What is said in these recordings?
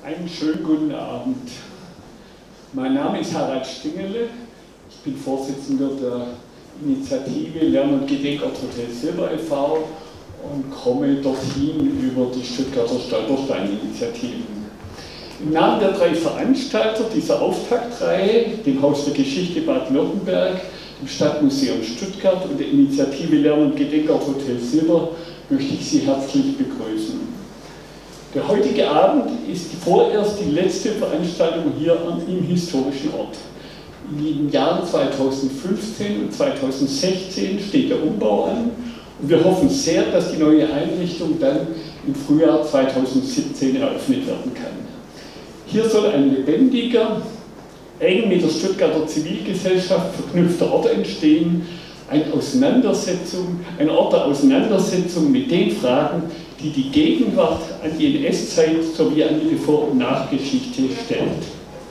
Einen schönen guten Abend. Mein Name ist Harald Stingele. Ich bin Vorsitzender der Initiative Lern- und Gedenkort Hotel Silber e.V. und komme dorthin über die Stuttgarter Stolperstein-Initiativen. Im Namen der drei Veranstalter dieser Auftaktreihe, dem Haus der Geschichte Baden-Württemberg, dem Stadtmuseum Stuttgart und der Initiative Lern- und Gedenkort Hotel Silber, möchte ich Sie herzlich begrüßen. Der heutige Abend ist vorerst die letzte Veranstaltung hier im historischen Ort. In den Jahren 2015 und 2016 steht der Umbau an und wir hoffen sehr, dass die neue Einrichtung dann im Frühjahr 2017 eröffnet werden kann. Hier soll ein lebendiger, eng mit der Stuttgarter Zivilgesellschaft verknüpfter Ort entstehen, ein Ort der Auseinandersetzung mit den Fragen, die die Gegenwart an die NS-Zeit sowie an die Vor- und Nachgeschichte stellt.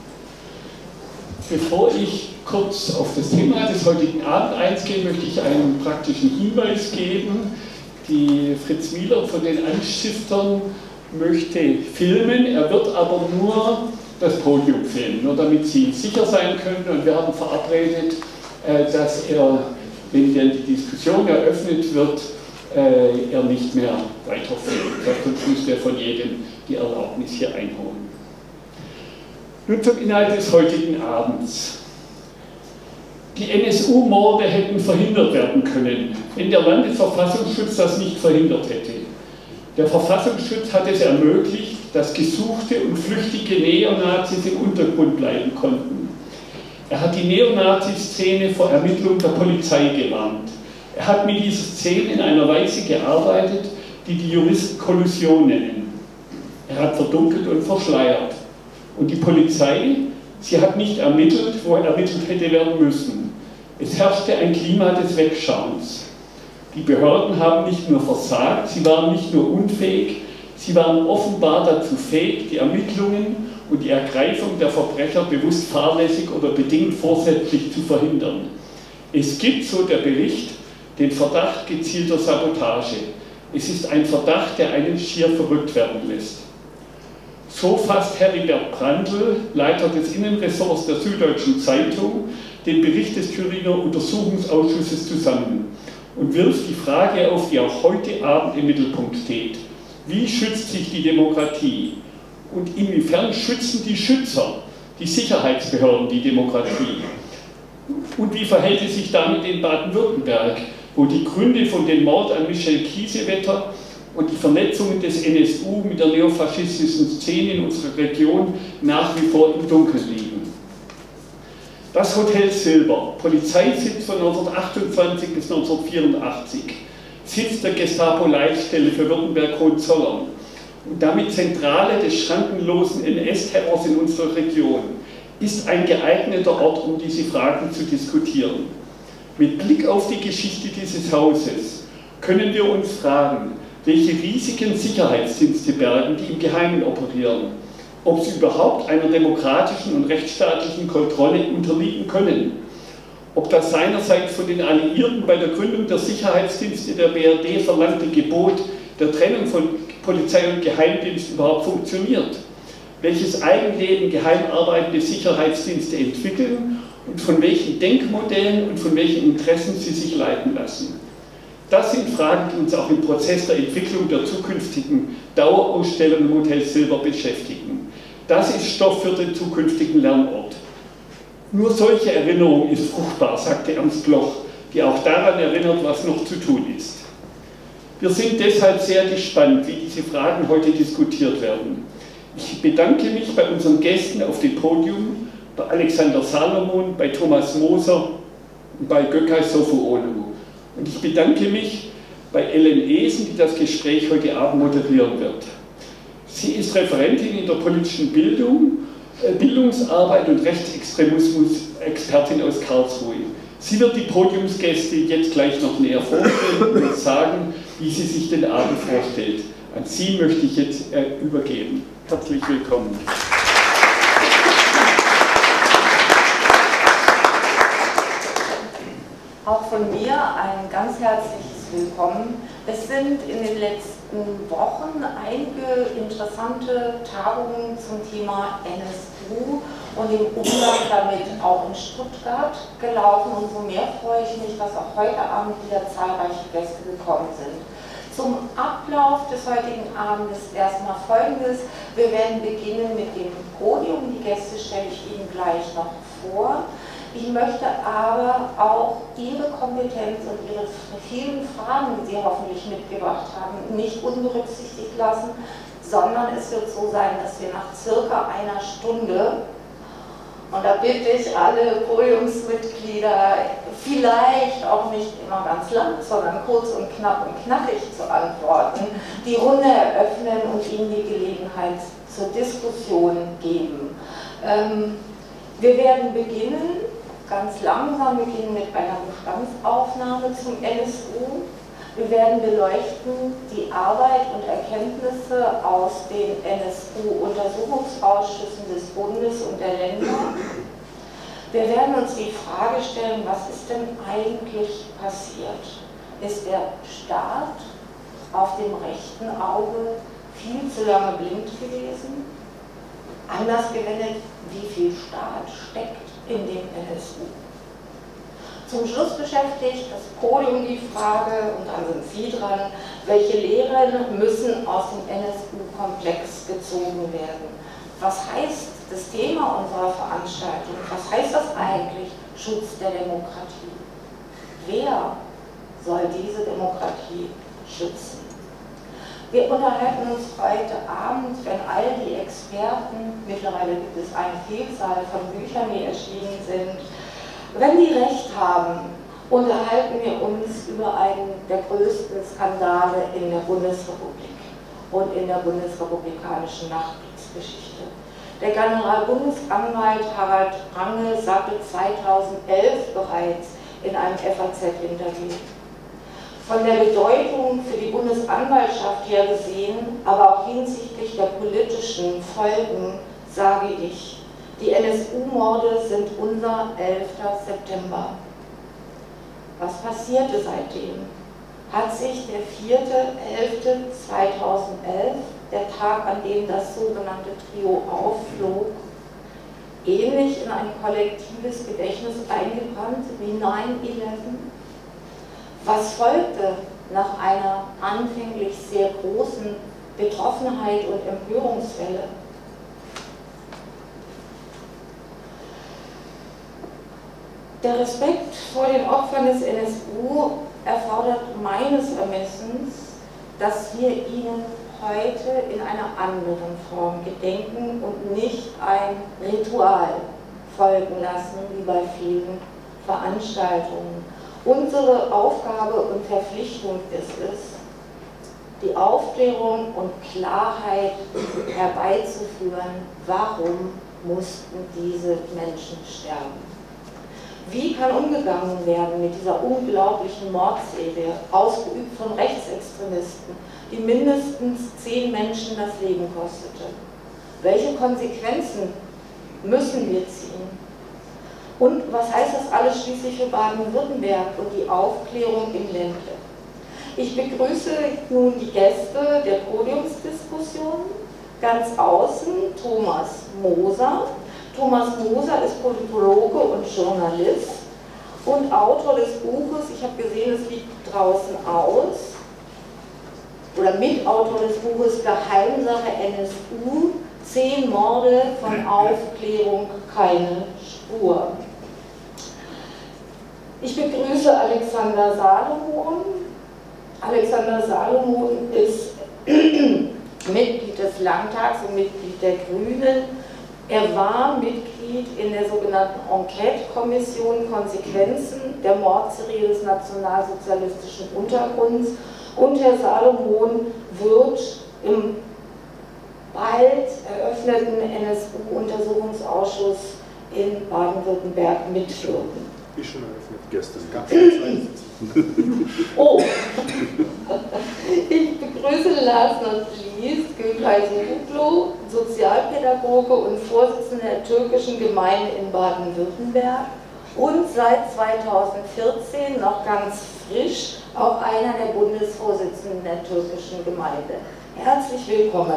Bevor ich kurz auf das Thema des heutigen Abends eingehe, möchte ich einen praktischen Hinweis geben. Die Fritz Mieler von den Anstiftern möchte filmen, er wird aber nur das Podium filmen, nur damit Sie sicher sein können. Und wir haben verabredet, dass er, wenn dann die Diskussion eröffnet wird, er nicht mehr weiterführt. Sonst müsste er von jedem die Erlaubnis hier einholen. Nun zum Inhalt des heutigen Abends. Die NSU-Morde hätten verhindert werden können, wenn der Landesverfassungsschutz das nicht verhindert hätte. Der Verfassungsschutz hat es ermöglicht, dass gesuchte und flüchtige Neonazis im Untergrund bleiben konnten. Er hat die Neonazi-Szene vor Ermittlung der Polizei gewarnt. Er hat mit dieser Szene in einer Weise gearbeitet, die die Juristen Kollusion nennen. Er hat verdunkelt und verschleiert. Und die Polizei, sie hat nicht ermittelt, wo ermittelt hätte werden müssen. Es herrschte ein Klima des Wegschauens. Die Behörden haben nicht nur versagt, sie waren nicht nur unfähig, sie waren offenbar dazu fähig, die Ermittlungen und die Ergreifung der Verbrecher bewusst fahrlässig oder bedingt vorsätzlich zu verhindern. Es gibt, so der Bericht, den Verdacht gezielter Sabotage. Es ist ein Verdacht, der einen schier verrückt werden lässt. So fasst Heribert Brandl, Leiter des Innenressorts der Süddeutschen Zeitung, den Bericht des Thüringer Untersuchungsausschusses zusammen und wirft die Frage auf, die auch heute Abend im Mittelpunkt steht. Wie schützt sich die Demokratie? Und inwiefern schützen die Schützer, die Sicherheitsbehörden, die Demokratie? Und wie verhält es sich damit in Baden-Württemberg, wo die Gründe von dem Mord an Michel Kiesewetter und die Vernetzungen des NSU mit der neofaschistischen Szene in unserer Region nach wie vor im Dunkeln liegen? Das Hotel Silber, Polizeisitz von 1928 bis 1984, Sitz der Gestapo-Leitstelle für Württemberg-Hohenzollern und damit Zentrale des schrankenlosen NS-Terrors in unserer Region, ist ein geeigneter Ort, um diese Fragen zu diskutieren. Mit Blick auf die Geschichte dieses Hauses können wir uns fragen, welche riesigen Sicherheitsdienste bergen, die im Geheimen operieren, ob sie überhaupt einer demokratischen und rechtsstaatlichen Kontrolle unterliegen können, ob das seinerseits von den Alliierten bei der Gründung der Sicherheitsdienste der BRD verlangte Gebot der Trennung von Polizei und Geheimdienst überhaupt funktioniert, welches Eigenleben geheim arbeitende Sicherheitsdienste entwickeln und von welchen Denkmodellen und von welchen Interessen sie sich leiten lassen. Das sind Fragen, die uns auch im Prozess der Entwicklung der zukünftigen Dauerausstellung im Hotel Silber beschäftigen. Das ist Stoff für den zukünftigen Lernort. Nur solche Erinnerung ist fruchtbar, sagte Ernst Bloch, die auch daran erinnert, was noch zu tun ist. Wir sind deshalb sehr gespannt, wie diese Fragen heute diskutiert werden. Ich bedanke mich bei unseren Gästen auf dem Podium, bei Alexander Salomon, bei Thomas Moser und bei Gökay Sofuoglu. Und ich bedanke mich bei Ellen Esen, die das Gespräch heute Abend moderieren wird. Sie ist Referentin in der politischen Bildung, Bildungsarbeit und Rechtsextremismus-Expertin aus Karlsruhe. Sie wird die Podiumsgäste jetzt gleich noch näher vorstellen und sagen, wie sie sich den Abend vorstellt. An Sie möchte ich jetzt übergeben. Herzlich willkommen. Auch von mir ein ganz herzliches Willkommen Es sind in den letzten Wochen einige interessante Tagungen zum Thema NSU und dem Umgang damit auch in Stuttgart gelaufen. Umso mehr freue ich mich, dass auch heute Abend wieder zahlreiche Gäste gekommen sind. Zum Ablauf des heutigen Abends erstmal Folgendes. Wir werden beginnen mit dem Podium. Die Gäste stelle ich Ihnen gleich noch vor. Ich möchte aber auch Ihre Kompetenz und Ihre vielen Fragen, die Sie hoffentlich mitgebracht haben, nicht unberücksichtigt lassen, sondern es wird so sein, dass wir nach circa einer Stunde, und da bitte ich alle Podiumsmitglieder, vielleicht auch nicht immer ganz lang, sondern kurz und knapp und knackig zu antworten, die Runde eröffnen und Ihnen die Gelegenheit zur Diskussion geben. Wir werden beginnen, ganz langsam beginnen mit einer Bestandsaufnahme zum NSU. Wir werden beleuchten die Arbeit und Erkenntnisse aus den NSU-Untersuchungsausschüssen des Bundes und der Länder. Wir werden uns die Frage stellen, was ist denn eigentlich passiert? Ist der Staat auf dem rechten Auge viel zu lange blind gewesen? Anders gewendet, wie viel Staat steckt in dem NSU? Zum Schluss beschäftigt das Podium die Frage, und dann sind Sie dran, welche Lehren müssen aus dem NSU-Komplex gezogen werden? Was heißt das Thema unserer Veranstaltung? Was heißt das eigentlich, Schutz der Demokratie? Wer soll diese Demokratie schützen? Wir unterhalten uns heute Abend, wenn all die Experten, mittlerweile gibt es eine Vielzahl von Büchern, die erschienen sind, wenn die Recht haben, unterhalten wir uns über einen der größten Skandale in der Bundesrepublik und in der bundesrepublikanischen Nachkriegsgeschichte. Der Generalbundesanwalt Harald Range sagte 2011 bereits in einem FAZ-Interview: Von der Bedeutung für die Bundesanwaltschaft her gesehen, aber auch hinsichtlich der politischen Folgen, sage ich, die NSU-Morde sind unser 11. September. Was passierte seitdem? Hat sich der 4.11.2011, der Tag, an dem das sogenannte Trio aufflog, ähnlich in ein kollektives Gedächtnis eingebrannt wie 9/11? Was folgte nach einer anfänglich sehr großen Betroffenheit und Empörungswelle? Der Respekt vor den Opfern des NSU erfordert meines Ermessens, dass wir ihnen heute in einer anderen Form gedenken und nicht ein Ritual folgen lassen, wie bei vielen Veranstaltungen. Unsere Aufgabe und Verpflichtung ist es, die Aufklärung und Klarheit herbeizuführen, warum mussten diese Menschen sterben. Wie kann umgegangen werden mit dieser unglaublichen Mordserie, ausgeübt von Rechtsextremisten, die mindestens 10 Menschen das Leben kostete? Welche Konsequenzen müssen wir ziehen? Und was heißt das alles schließlich für Baden-Württemberg und die Aufklärung im Ländle? Ich begrüße nun die Gäste der Podiumsdiskussion. Ganz außen Thomas Moser. Thomas Moser ist Politologe und Journalist und Autor des Buches, ich habe gesehen, es liegt draußen aus, oder Mitautor des Buches Geheimsache NSU, 10 Morde, von Aufklärung keine Spur. Ich begrüße Alexander Salomon. Alexander Salomon ist Mitglied des Landtags und Mitglied der Grünen. Er war Mitglied in der sogenannten Enquete-Kommission Konsequenzen der Mordserie des nationalsozialistischen Untergrunds, und Herr Salomon wird im bald eröffneten NSU-Untersuchungsausschuss in Baden-Württemberg mitwirken. Ist schon eröffnet, gestern. Ganz Zeit. Oh, ich begrüße last not least Gülkay-Sogutlu, Sozialpädagoge und Vorsitzender der türkischen Gemeinde in Baden-Württemberg und seit 2014 noch ganz Frisch, auch einer der Bundesvorsitzenden der türkischen Gemeinde. Herzlich willkommen.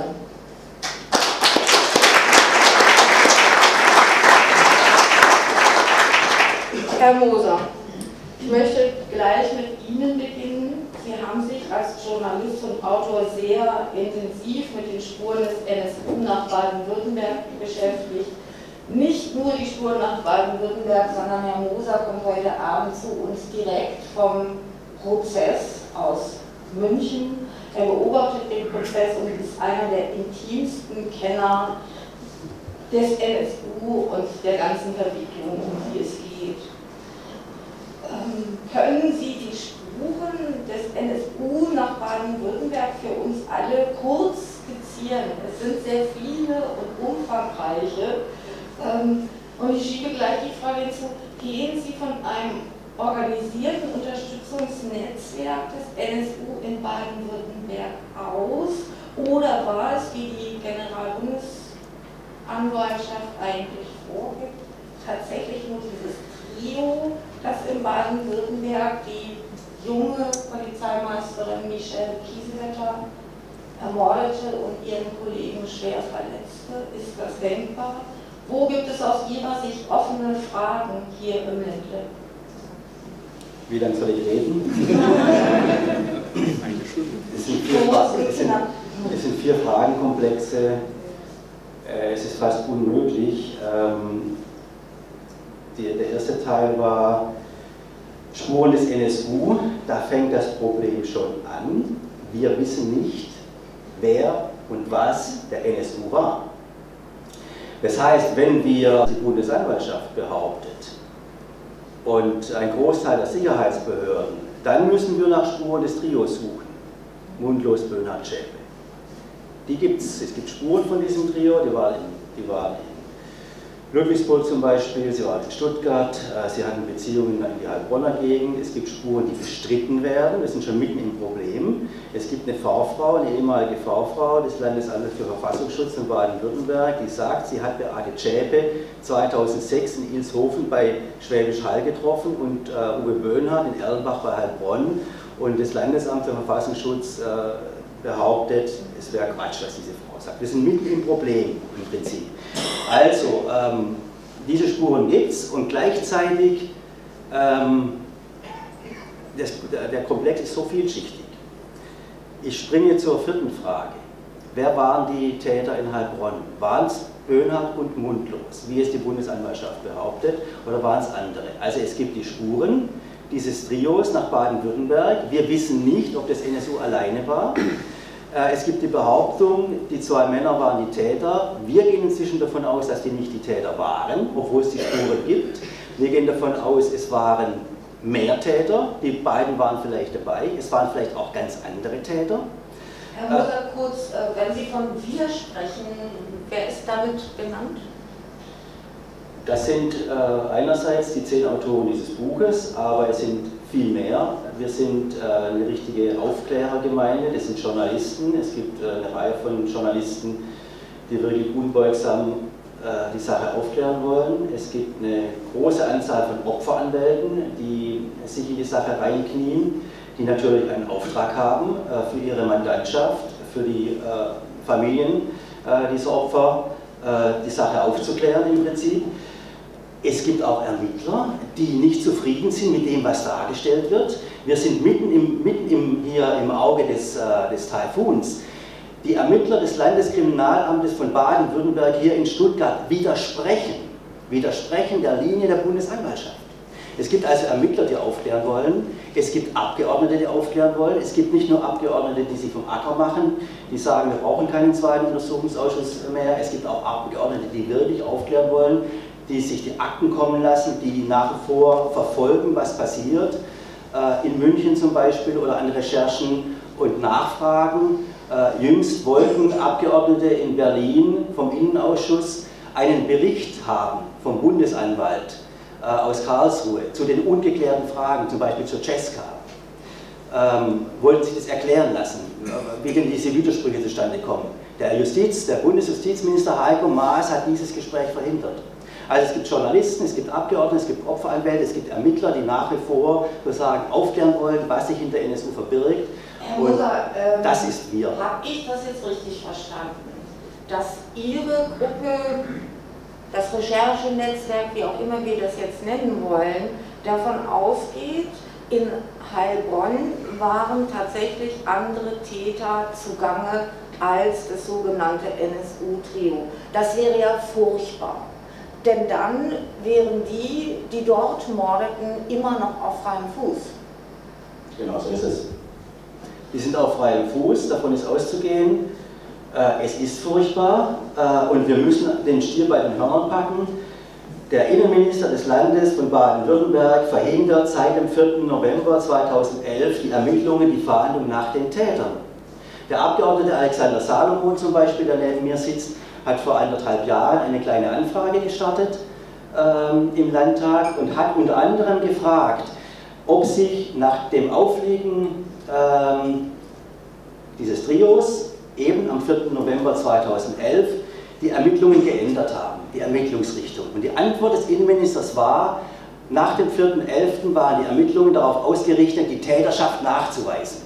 Herr Moser, ich möchte gleich mit Ihnen beginnen. Sie haben sich als Journalist und Autor sehr intensiv mit den Spuren des NSU nach Baden-Württemberg beschäftigt. Nicht nur die Spuren nach Baden-Württemberg, sondern Herr Moser kommt heute Abend zu uns direkt vom Prozess aus München. Er beobachtet den Prozess und ist einer der intimsten Kenner des NSU und der ganzen Verwicklung, um die es geht. Können Sie die Spuren des NSU nach Baden-Württemberg für uns alle kurz skizzieren? Es sind sehr viele und umfangreiche. Und ich schiebe gleich die Frage hinzu, gehen Sie von einem organisierten Unterstützungsnetzwerk des NSU in Baden-Württemberg aus? Oder war es, wie die Generalbundesanwaltschaft eigentlich vorgibt, tatsächlich nur dieses Trio, das in Baden-Württemberg die junge Polizeimeisterin Michelle Kiesewetter ermordete und ihren Kollegen schwer verletzte? Ist das denkbar? Wo gibt es aus Ihrer Sicht offene Fragen hier im Ländle? Wie lange soll ich reden? Es sind 4 Fragenkomplexe. Es ist fast unmöglich. Der erste Teil war Spuren des NSU. Da fängt das Problem schon an. Wir wissen nicht, wer und was der NSU war. Das heißt, wenn wir die Bundesanwaltschaft behauptet und ein Großteil der Sicherheitsbehörden, dann müssen wir nach Spuren des Trios suchen. Mundlos, Böhnhardt, Zschäpe. Die gibt es. Es gibt Spuren von diesem Trio, die waren in Ludwigsburg zum Beispiel, sie waren in Stuttgart, sie hatten Beziehungen in die Heilbronner Gegend. Es gibt Spuren, die bestritten werden, wir sind schon mitten im Problem. Es gibt eine V-Frau, eine ehemalige V-Frau des Landesamtes für Verfassungsschutz in Baden-Württemberg, die sagt, sie hat Beate Zschäpe 2006 in Ilshofen bei Schwäbisch Hall getroffen und Uwe Böhnhardt in Erlenbach bei Heilbronn, und das Landesamt für Verfassungsschutz behauptet, es wäre Quatsch, was diese Frau sagt. Wir sind mitten im Problem im Prinzip. Also, diese Spuren gibt es, und gleichzeitig, der Komplex ist so vielschichtig. Ich springe zur 4. Frage. Wer waren die Täter in Heilbronn? Waren es Böhnhardt und Mundlos, wie es die Bundesanwaltschaft behauptet, oder waren es andere? Also es gibt die Spuren dieses Trios nach Baden-Württemberg. Wir wissen nicht, ob das NSU alleine war. Es gibt die Behauptung, die 2 Männer waren die Täter. Wir gehen inzwischen davon aus, dass die nicht die Täter waren, obwohl es die Spuren gibt. Wir gehen davon aus, es waren mehr Täter. Die beiden waren vielleicht dabei. Es waren vielleicht auch ganz andere Täter. Herr Moser, kurz, wenn Sie von wir sprechen, wer ist damit genannt? Das sind einerseits die 10 Autoren dieses Buches, aber es sind viel mehr. Wir sind eine richtige Aufklärergemeinde, das sind Journalisten. Es gibt eine Reihe von Journalisten, die wirklich unbeugsam die Sache aufklären wollen. Es gibt eine große Anzahl von Opferanwälten, die sich in die Sache reinknien, die natürlich einen Auftrag haben für ihre Mandantschaft, für die Familien dieser Opfer, die Sache aufzuklären im Prinzip. Es gibt auch Ermittler, die nicht zufrieden sind mit dem, was dargestellt wird. Wir sind hier im Auge des Taifuns. Die Ermittler des Landeskriminalamtes von Baden-Württemberg hier in Stuttgart widersprechen der Linie der Bundesanwaltschaft. Es gibt also Ermittler, die aufklären wollen. Es gibt Abgeordnete, die aufklären wollen. Es gibt nicht nur Abgeordnete, die sich vom Acker machen, die sagen, wir brauchen keinen zweiten Untersuchungsausschuss mehr. Es gibt auch Abgeordnete, die wirklich aufklären wollen, die sich die Akten kommen lassen, die nach wie vor verfolgen, was passiert, in München zum Beispiel, oder an Recherchen und Nachfragen. Jüngst wollten Abgeordnete in Berlin vom Innenausschuss einen Bericht haben vom Bundesanwalt aus Karlsruhe zu den ungeklärten Fragen, zum Beispiel zur Cesca. Wollten sich das erklären lassen, wie denn diese Widersprüche zustande kommen. Der Bundesjustizminister Heiko Maas hat dieses Gespräch verhindert. Also es gibt Journalisten, es gibt Abgeordnete, es gibt Opferanwälte, es gibt Ermittler, die nach wie vor sozusagen aufklären wollen, was sich hinter NSU verbirgt. Herr Moser, das ist wir. Habe ich das jetzt richtig verstanden, dass Ihre Gruppe, das Recherchenetzwerk, wie auch immer wir das jetzt nennen wollen, davon ausgeht, in Heilbronn waren tatsächlich andere Täter zugange als das sogenannte NSU-Trio. Das wäre ja furchtbar, denn dann wären die, die dort mordeten, immer noch auf freiem Fuß. Genau so ist es. Die sind auf freiem Fuß, davon ist auszugehen. Es ist furchtbar und wir müssen den Stier bei den Hörnern packen. Der Innenminister des Landes von Baden-Württemberg verhindert seit dem 4. November 2011 die Ermittlungen, die Fahndung nach den Tätern. Der Abgeordnete Alexander Salomon zum Beispiel, der neben mir sitzt, hat vor 1,5 Jahren eine kleine Anfrage gestartet im Landtag und hat unter anderem gefragt, ob sich nach dem Aufliegen dieses Trios eben am 4. November 2011 die Ermittlungen geändert haben, die Ermittlungsrichtung. Und die Antwort des Innenministers war, nach dem 4.11. waren die Ermittlungen darauf ausgerichtet, die Täterschaft nachzuweisen.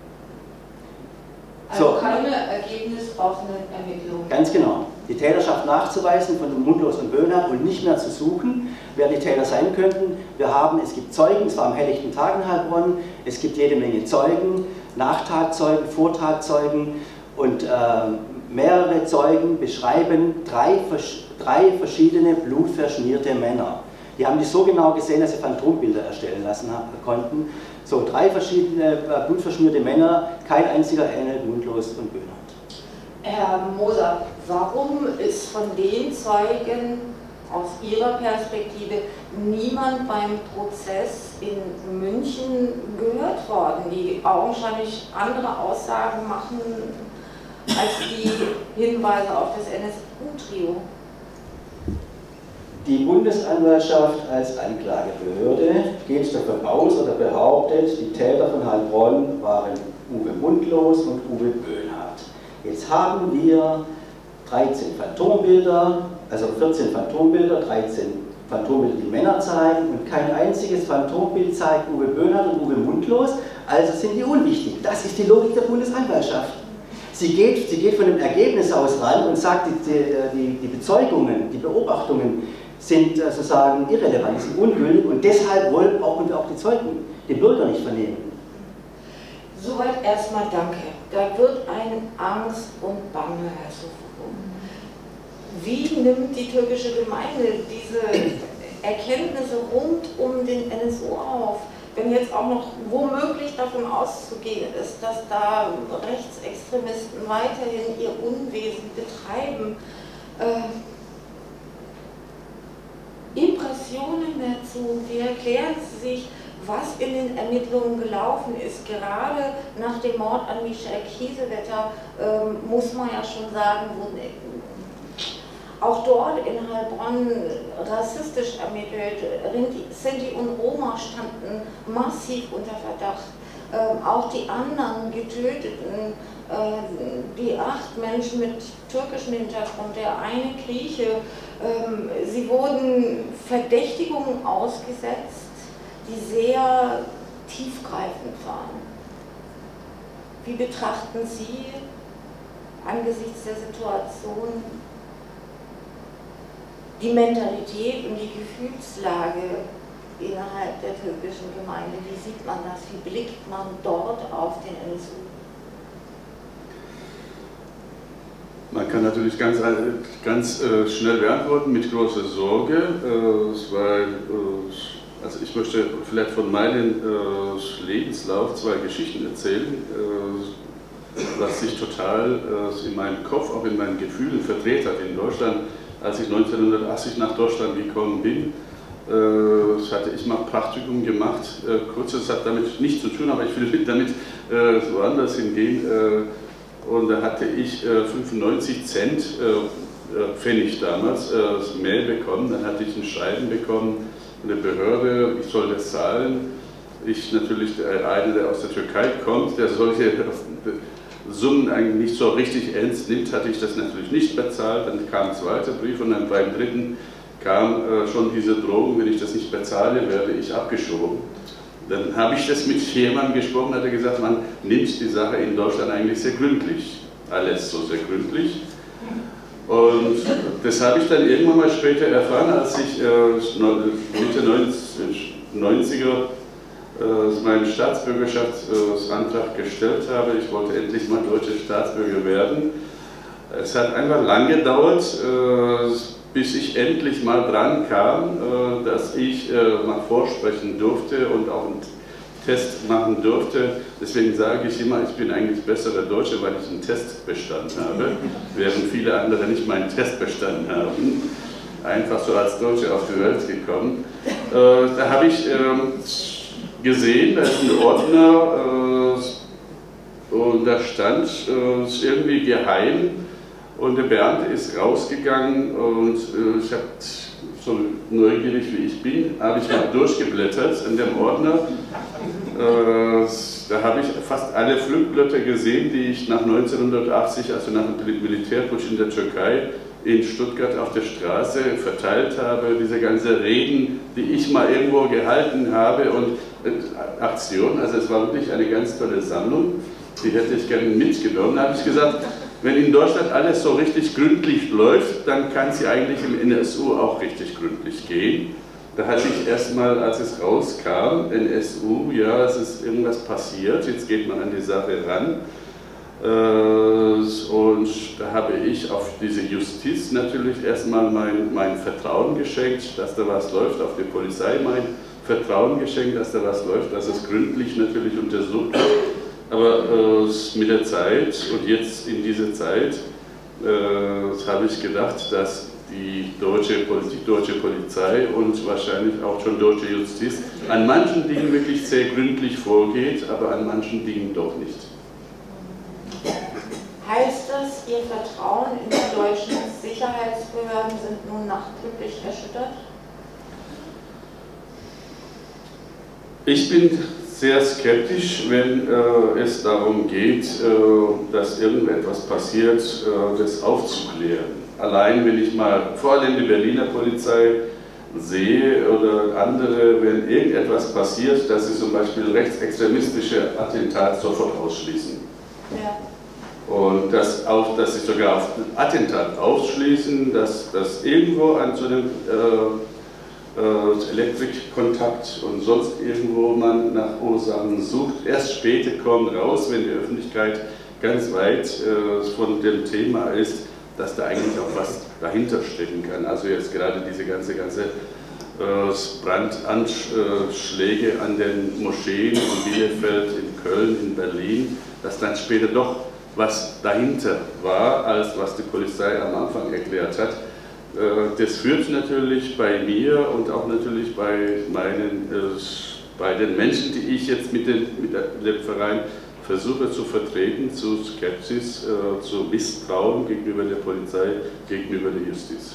Also keine ergebnisoffenen Ermittlungen. Ganz genau. Die Täterschaft nachzuweisen von Mundlos und Böhnhardt und nicht mehr zu suchen, wer die Täter sein könnten. Es gibt Zeugen, es war am helllichten Tag in Heilbronn, es gibt jede Menge Zeugen, Nachtatzeugen, Vortatzeugen und mehrere Zeugen beschreiben drei verschiedene blutverschmierte Männer. Die haben die so genau gesehen, dass sie Phantombilder erstellen lassen konnten. So, 3 verschiedene blutverschmierte Männer, kein einziger ähnelt Mundlos und Böhnhardt. Herr Moser, warum ist von den Zeugen aus Ihrer Perspektive niemand beim Prozess in München gehört worden, die augenscheinlich andere Aussagen machen als die Hinweise auf das NSU-Trio? Die Bundesanwaltschaft als Anklagebehörde geht davon aus oder behauptet, die Täter von Heilbronn waren Uwe Mundlos und Uwe Böhnhardt. Jetzt haben wir 13 Phantombilder, also 14 Phantombilder, 13 Phantombilder, die Männer zeigen und kein einziges Phantombild zeigt Uwe Böhnhardt und Uwe Mundlos, also sind die unwichtig. Das ist die Logik der Bundesanwaltschaft. Sie geht von dem Ergebnis aus ran und sagt, die Bezeugungen, die Beobachtungen sind sozusagen irrelevant, sind ungültig und deshalb brauchen wir auch die Zeugen, den Bürger nicht vernehmen. Soweit erstmal danke. Da wird eine Angst und Bange hervorgehoben. Wie nimmt die türkische Gemeinde diese Erkenntnisse rund um den NSU auf? Wenn jetzt auch noch womöglich davon auszugehen ist, dass da Rechtsextremisten weiterhin ihr Unwesen betreiben, Impressionen dazu, wie erklären Sie sich, was in den Ermittlungen gelaufen ist? Gerade nach dem Mord an Michael Kiesewetter muss man ja schon sagen, wurden auch dort in Heilbronn rassistisch ermittelt. Sinti und Roma standen massiv unter Verdacht. Auch die anderen Getöteten, die 8 Menschen mit türkischem Hintergrund, der eine Grieche, sie wurden Verdächtigungen ausgesetzt, die sehr tiefgreifend waren. Wie betrachten Sie angesichts der Situation die Mentalität und die Gefühlslage innerhalb der türkischen Gemeinde? Wie sieht man das? Wie blickt man dort auf den NSU? Man kann natürlich ganz schnell beantworten, mit großer Sorge, weil also ich möchte vielleicht von meinem Lebenslauf 2 Geschichten erzählen, was sich total in meinem Kopf, auch in meinen Gefühlen verdreht hat in Deutschland. Als ich 1980 nach Deutschland gekommen bin, hatte ich mal Praktikum gemacht. Kurzes hat damit nichts zu tun, aber ich will damit woanders hingehen. Und da hatte ich 95 Cent Pfennig damals Mail bekommen. Dann hatte ich ein Schreiben bekommen von der Behörde, ich soll das zahlen. Ich natürlich, einer, der aus der Türkei kommt, der solche Summen eigentlich nicht so richtig ernst nimmt, hatte ich das natürlich nicht bezahlt. Dann kam ein zweiter Brief und dann beim dritten kam schon diese Drohung, wenn ich das nicht bezahle, werde ich abgeschoben. Dann habe ich das mit jemandem gesprochen, hat er gesagt, man nimmt die Sache in Deutschland eigentlich sehr gründlich. Alles so sehr gründlich. Und das habe ich dann irgendwann mal später erfahren, als ich Mitte 90er meinen Staatsbürgerschaftsantrag gestellt habe. Ich wollte endlich mal deutscher Staatsbürger werden. Es hat einfach lang gedauert, bis ich endlich mal dran kam, dass ich mal vorsprechen durfte und auch einen Test machen durfte. Deswegen sage ich immer, ich bin eigentlich besserer Deutscher, weil ich einen Test bestanden habe, während viele andere nicht meinen Test bestanden haben. Einfach so als Deutscher auf die Welt gekommen. Da habe ich gesehen, da ist ein Ordner und da stand irgendwie geheim und der Beamte ist rausgegangen und ich habe so neugierig wie ich bin, habe ich mal durchgeblättert in dem Ordner. Da habe ich fast alle Flugblätter gesehen, die ich nach 1980, also nach dem Militärputsch in der Türkei, in Stuttgart auf der Straße verteilt habe, diese ganzen Reden, die ich mal irgendwo gehalten habe und Aktionen, also es war wirklich eine ganz tolle Sammlung, die hätte ich gerne mitgenommen. Da habe ich gesagt, wenn in Deutschland alles so richtig gründlich läuft, dann kann es ja eigentlich im NSU auch richtig gründlich gehen. Da hatte ich erstmal, als es rauskam, NSU, ja, es ist irgendwas passiert, jetzt geht man an die Sache ran. Und da habe ich auf diese Justiz natürlich erstmal mein Vertrauen geschenkt, dass da was läuft, auf die Polizei mein Vertrauen geschenkt, dass da was läuft, dass es gründlich natürlich untersucht wird. Aber mit der Zeit und jetzt in dieser Zeit habe ich gedacht, dass die deutsche Politik, deutsche Polizei und wahrscheinlich auch schon deutsche Justiz an manchen Dingen wirklich sehr gründlich vorgeht, aber an manchen Dingen doch nicht. Heißt das, Ihr Vertrauen in die deutschen Sicherheitsbehörden sind nun nachdrücklich erschüttert? Ich bin sehr skeptisch, wenn es darum geht, dass irgendetwas passiert, das aufzuklären. Allein wenn ich mal vor allem die Berliner Polizei sehe oder andere, wenn irgendetwas passiert, dass sie zum Beispiel rechtsextremistische Attentate sofort ausschließen. Ja. Und dass sie sogar auf ein Attentat ausschließen, dass irgendwo an so einem Elektrikkontakt und sonst irgendwo man nach Ursachen sucht. Erst später kommt raus, wenn die Öffentlichkeit ganz weit von dem Thema ist, dass da eigentlich auch was dahinter stecken kann. Also jetzt gerade diese ganze Brandanschläge an den Moscheen in Bielefeld, in Köln, in Berlin, dass dann später doch was dahinter war, als was die Polizei am Anfang erklärt hat. Das führt natürlich bei mir und auch natürlich bei den Menschen, die ich jetzt mit dem Verein versuche zu vertreten, zu Skepsis, zu Misstrauen gegenüber der Polizei, gegenüber der Justiz.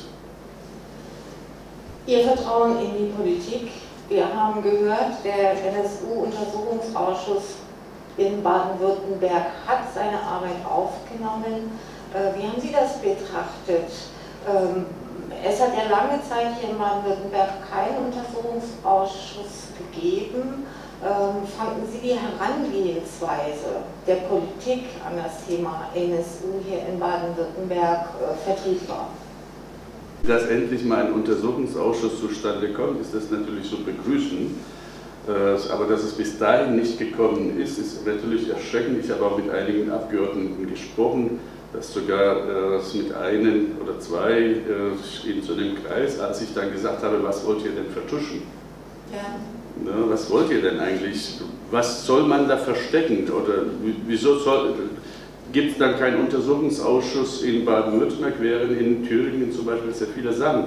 Ihr Vertrauen in die Politik. Wir haben gehört, der NSU-Untersuchungsausschuss in Baden-Württemberg hat seine Arbeit aufgenommen. Wie haben Sie das betrachtet? Es hat ja lange Zeit hier in Baden-Württemberg keinen Untersuchungsausschuss gegeben. Fanden Sie die Herangehensweise der Politik an das Thema NSU hier in Baden-Württemberg vertretbar? Dass endlich mal ein Untersuchungsausschuss zustande kommt, ist das natürlich zu begrüßen. Aber dass es bis dahin nicht gekommen ist, ist natürlich erschreckend. Ich habe auch mit einigen Abgeordneten gesprochen, dass sogar mit einem oder zwei in so einem Kreis, als ich dann gesagt habe, was wollt ihr denn vertuschen? Ja. Na, was wollt ihr denn eigentlich? Was soll man da verstecken? Oder wieso gibt es dann keinen Untersuchungsausschuss in Baden-Württemberg, während in Thüringen zum Beispiel sehr viele Sachen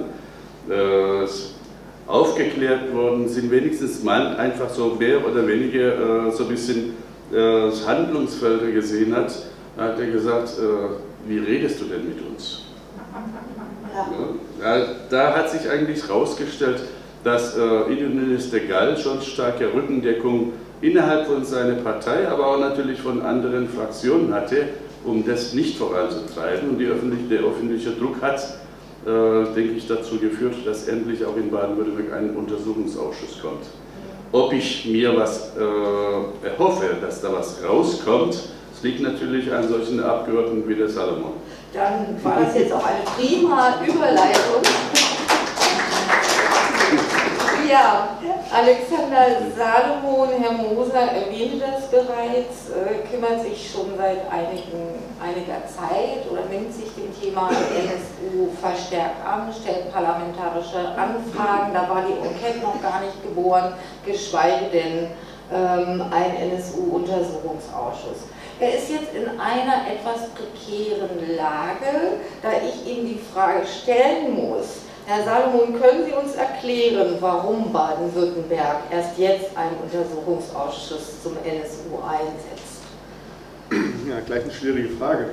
aufgeklärt worden sind, wenigstens man einfach so mehr oder weniger so ein bisschen Handlungsfelder gesehen hat, hat er gesagt, wie redest du denn mit uns? Ja, da hat sich eigentlich herausgestellt, dass Innenminister Gall schon starke Rückendeckung innerhalb von seiner Partei, aber auch natürlich von anderen Fraktionen hatte, um das nicht voranzutreiben. Und der öffentliche Druck hat denke ich, dazu geführt, dass endlich auch in Baden-Württemberg ein Untersuchungsausschuss kommt. Ob ich mir was erhoffe, dass da was rauskommt, das liegt natürlich an solchen Abgeordneten wie der Salomon. Dann war das jetzt auch eine prima Überleitung. Ja, Alexander Salomon, Herr Moser erwähnte das bereits, kümmert sich schon seit einiger Zeit oder nimmt sich dem Thema NSU verstärkt an, stellt parlamentarische Anfragen, da war die Enquete noch gar nicht geboren, geschweige denn ein NSU-Untersuchungsausschuss. Er ist jetzt in einer etwas prekären Lage, da ich ihm die Frage stellen muss, Herr Salomon, können Sie uns erklären, warum Baden-Württemberg erst jetzt einen Untersuchungsausschuss zum NSU einsetzt? Ja, gleich eine schwierige Frage.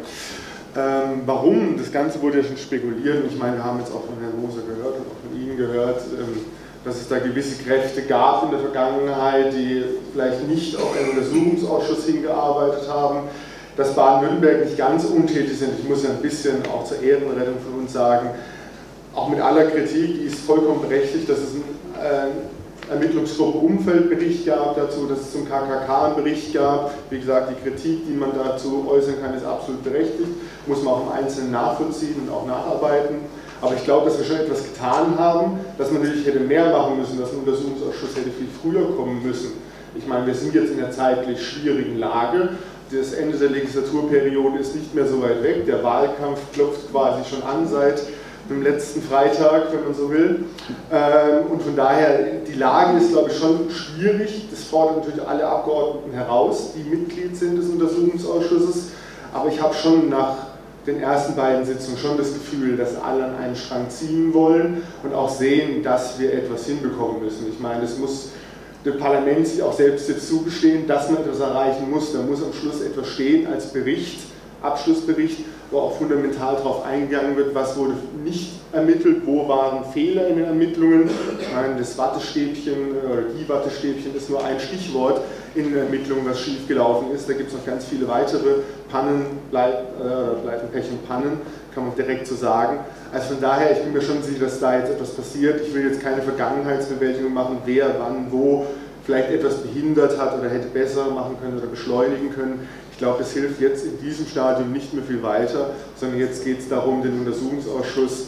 Warum? Das Ganze wurde ja schon spekuliert. Ich meine, wir haben jetzt auch von Herrn Moser gehört und auch von Ihnen gehört, dass es da gewisse Kräfte gab in der Vergangenheit, die vielleicht nicht auf einen Untersuchungsausschuss hingearbeitet haben, dass Baden-Württemberg nicht ganz untätig sind. Ich muss ja ein bisschen auch zur Ehrenrettung von uns sagen, auch mit aller Kritik, die ist vollkommen berechtigt, dass es einen Ermittlungsgruppe Umfeldbericht gab dazu, dass es zum KKK einen Bericht gab. Wie gesagt, die Kritik, die man dazu äußern kann, ist absolut berechtigt, muss man auch im Einzelnen nachvollziehen und auch nacharbeiten. Aber ich glaube, dass wir schon etwas getan haben, dass man natürlich hätte mehr machen müssen, dass ein Untersuchungsausschuss hätte viel früher kommen müssen. Ich meine, wir sind jetzt in einer zeitlich schwierigen Lage. Das Ende der Legislaturperiode ist nicht mehr so weit weg. Der Wahlkampf klopft quasi schon an seit dem letzten Freitag, wenn man so will. Und von daher, die Lage ist, glaube ich, schon schwierig. Das fordert natürlich alle Abgeordneten heraus, die Mitglied sind des Untersuchungsausschusses. Aber ich habe schon nach den ersten beiden Sitzungen schon das Gefühl, dass alle an einen Strang ziehen wollen und auch sehen, dass wir etwas hinbekommen müssen. Ich meine, es muss dem Parlament sich auch selbst jetzt zugestehen, dass man etwas erreichen muss. Da muss am Schluss etwas stehen als Bericht, Abschlussbericht, wo auch fundamental darauf eingegangen wird, was wurde nicht ermittelt, wo waren Fehler in den Ermittlungen. Ich meine, das Wattestäbchen oder die Wattestäbchen ist nur ein Stichwort in den Ermittlungen, was schiefgelaufen ist. Da gibt es noch ganz viele weitere Pannen, Pleiten, Pech und Pannen, kann man direkt so sagen. Also von daher, ich bin mir schon sicher, dass da jetzt etwas passiert. Ich will jetzt keine Vergangenheitsbewältigung machen, wer, wann, wo vielleicht etwas behindert hat oder hätte besser machen können oder beschleunigen können. Ich glaube, das hilft jetzt in diesem Stadium nicht mehr viel weiter, sondern jetzt geht es darum, den Untersuchungsausschuss,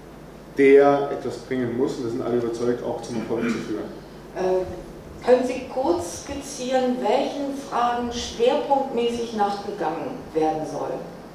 der etwas bringen muss, und da sind alle überzeugt, auch zum Erfolg zu führen. Können Sie kurz skizzieren, welchen Fragen schwerpunktmäßig nachgegangen werden soll?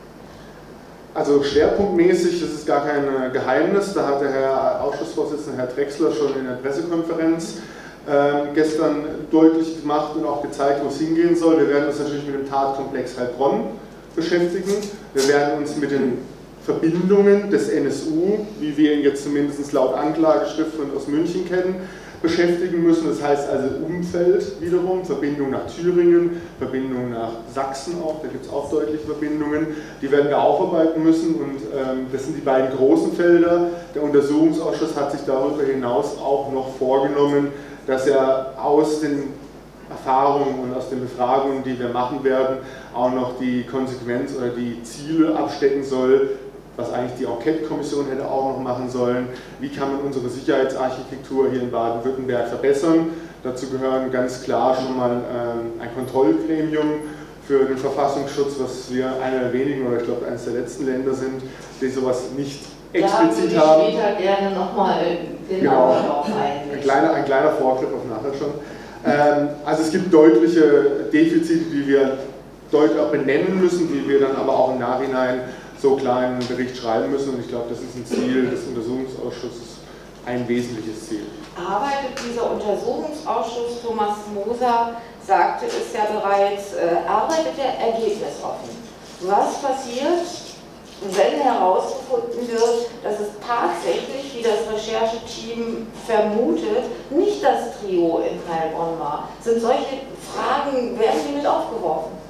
Also schwerpunktmäßig, das ist gar kein Geheimnis, da hat der Herr Ausschussvorsitzende, Herr Drechsler, schon in der Pressekonferenz gestern deutlich gemacht und auch gezeigt, wo es hingehen soll. Wir werden uns natürlich mit dem Tatkomplex Heilbronn beschäftigen. Wir werden uns mit den Verbindungen des NSU, wie wir ihn jetzt zumindest laut Anklageschrift aus München kennen, beschäftigen müssen. Das heißt also Umfeld wiederum, Verbindung nach Thüringen, Verbindung nach Sachsen auch, da gibt es auch deutliche Verbindungen. Die werden wir aufarbeiten müssen und das sind die beiden großen Felder. Der Untersuchungsausschuss hat sich darüber hinaus auch noch vorgenommen, dass er aus den Erfahrungen und aus den Befragungen, die wir machen werden, auch noch die Konsequenz oder die Ziele abstecken soll, was eigentlich die Enquete-Kommission hätte auch noch machen sollen. Wie kann man unsere Sicherheitsarchitektur hier in Baden-Württemberg verbessern? Dazu gehören ganz klar schon mal ein Kontrollgremium für den Verfassungsschutz, was wir einer der wenigen oder ich glaube eines der letzten Länder sind, die sowas nicht explizit haben. Da würde ich später gerne nochmal genauer drauf eingehen. Ein kleiner Vorgriff auf nachher schon. Also es gibt deutliche Defizite, die wir deutlich auch benennen müssen, die wir dann aber auch im Nachhinein so kleinen Bericht schreiben müssen. Und ich glaube, das ist ein Ziel des Untersuchungsausschusses, ein wesentliches Ziel. Arbeitet dieser Untersuchungsausschuss, Thomas Moser sagte es ja bereits, arbeitet er ergebnisoffen? Was passiert, wenn herausgefunden wird, dass es tatsächlich, wie das Rechercheteam vermutet, nicht das Trio in Heilbronn war? Sind solche Fragen, werden die mit aufgeworfen?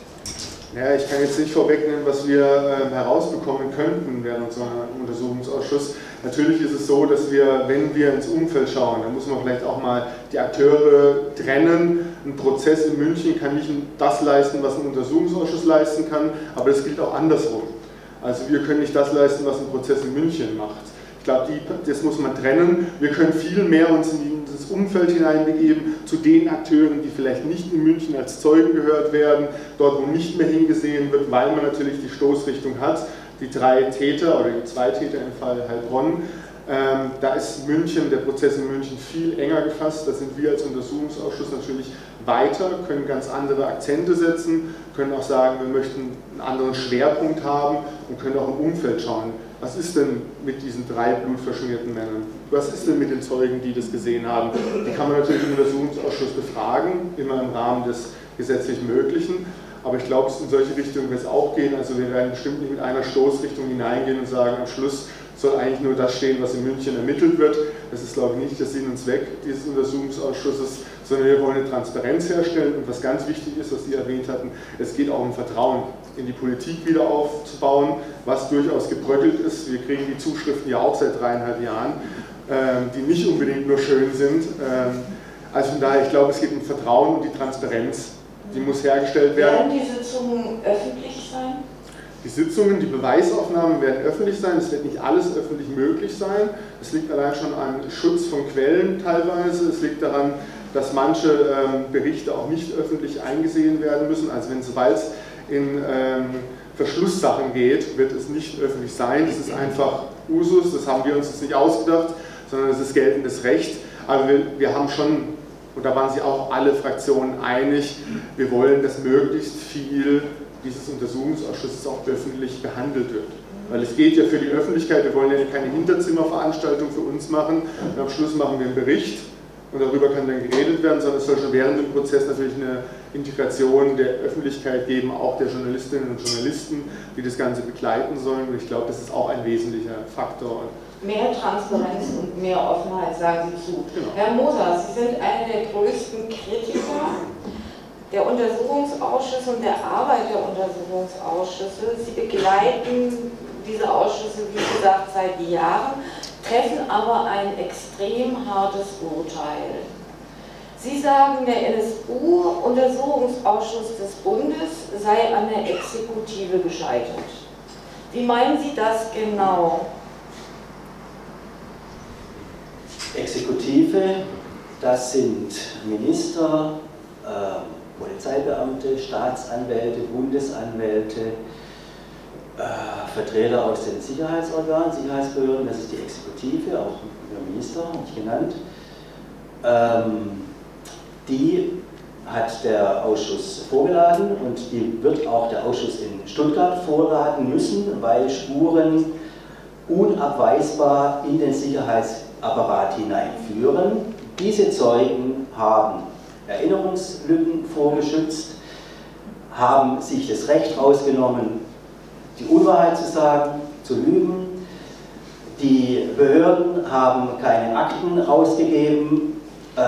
Ja, ich kann jetzt nicht vorwegnehmen, was wir herausbekommen könnten während so einem Untersuchungsausschuss. Natürlich ist es so, dass wir, wenn wir ins Umfeld schauen, dann muss man vielleicht auch mal die Akteure trennen. Ein Prozess in München kann nicht das leisten, was ein Untersuchungsausschuss leisten kann, aber das gilt auch andersrum. Also wir können nicht das leisten, was ein Prozess in München macht. Ich glaube, das muss man trennen. Wir können viel mehr uns in dieses Umfeld hineinbegeben, zu den Akteuren, die vielleicht nicht in München als Zeugen gehört werden, dort wo nicht mehr hingesehen wird, weil man natürlich die Stoßrichtung hat. Die 3 Täter oder die 2 Täter im Fall Heilbronn. Da ist München, der Prozess in München viel enger gefasst. Da sind wir als Untersuchungsausschuss natürlich weiter, können ganz andere Akzente setzen, können auch sagen, wir möchten einen anderen Schwerpunkt haben und können auch im Umfeld schauen. Was ist denn mit diesen 3 blutverschmierten Männern? Was ist denn mit den Zeugen, die das gesehen haben? Die kann man natürlich im Untersuchungsausschuss befragen, immer im Rahmen des gesetzlich Möglichen. Aber ich glaube, in solche Richtungen wird es auch gehen. Also wir werden bestimmt nicht mit einer Stoßrichtung hineingehen und sagen, am Schluss soll eigentlich nur das stehen, was in München ermittelt wird. Das ist, glaube ich, nicht der Sinn und Zweck dieses Untersuchungsausschusses, sondern wir wollen eine Transparenz herstellen. Und was ganz wichtig ist, was Sie erwähnt hatten, es geht auch um Vertrauen in die Politik wieder aufzubauen, was durchaus gebröckelt ist. Wir kriegen die Zuschriften ja auch seit 3,5 Jahren, die nicht unbedingt nur schön sind. Also von daher, ich glaube, es geht um Vertrauen und die Transparenz. Die muss hergestellt werden. Werden die Sitzungen öffentlich sein? Die Sitzungen, die Beweisaufnahmen werden öffentlich sein. Es wird nicht alles öffentlich möglich sein. Es liegt allein schon an Schutz von Quellen teilweise. Es liegt daran, dass manche Berichte auch nicht öffentlich eingesehen werden müssen. Also sobald es in Verschlusssachen geht, wird es nicht öffentlich sein. Das ist einfach Usus, das haben wir uns jetzt nicht ausgedacht, sondern es ist geltendes Recht. Aber wir haben schon, und da waren sich auch alle Fraktionen einig, wir wollen, dass möglichst viel dieses Untersuchungsausschusses auch öffentlich behandelt wird. Weil es geht ja für die Öffentlichkeit, wir wollen ja keine Hinterzimmerveranstaltung für uns machen und am Schluss machen wir einen Bericht und darüber kann dann geredet werden, sondern es soll schon während dem Prozess natürlich eine Integration der Öffentlichkeit geben, auch der Journalistinnen und Journalisten, die das Ganze begleiten sollen. Und ich glaube, das ist auch ein wesentlicher Faktor. Mehr Transparenz und mehr Offenheit, sagen Sie zu. Genau. Herr Moser, Sie sind einer der größten Kritiker der Untersuchungsausschüsse und der Arbeit der Untersuchungsausschüsse. Sie begleiten diese Ausschüsse, wie gesagt, seit Jahren, treffen aber ein extrem hartes Urteil. Sie sagen, der NSU-Untersuchungsausschuss des Bundes sei an der Exekutive gescheitert. Wie meinen Sie das genau? Exekutive, das sind Minister, Polizeibeamte, Staatsanwälte, Bundesanwälte, Vertreter aus den Sicherheitsorganen, Sicherheitsbehörden, das ist die Exekutive, auch der Minister, nicht genannt. Die hat der Ausschuss vorgeladen und die wird auch der Ausschuss in Stuttgart vorladen müssen, weil Spuren unabweisbar in den Sicherheitsapparat hineinführen. Diese Zeugen haben Erinnerungslücken vorgeschützt, haben sich das Recht rausgenommen, die Unwahrheit zu sagen, zu lügen. Die Behörden haben keine Akten rausgegeben.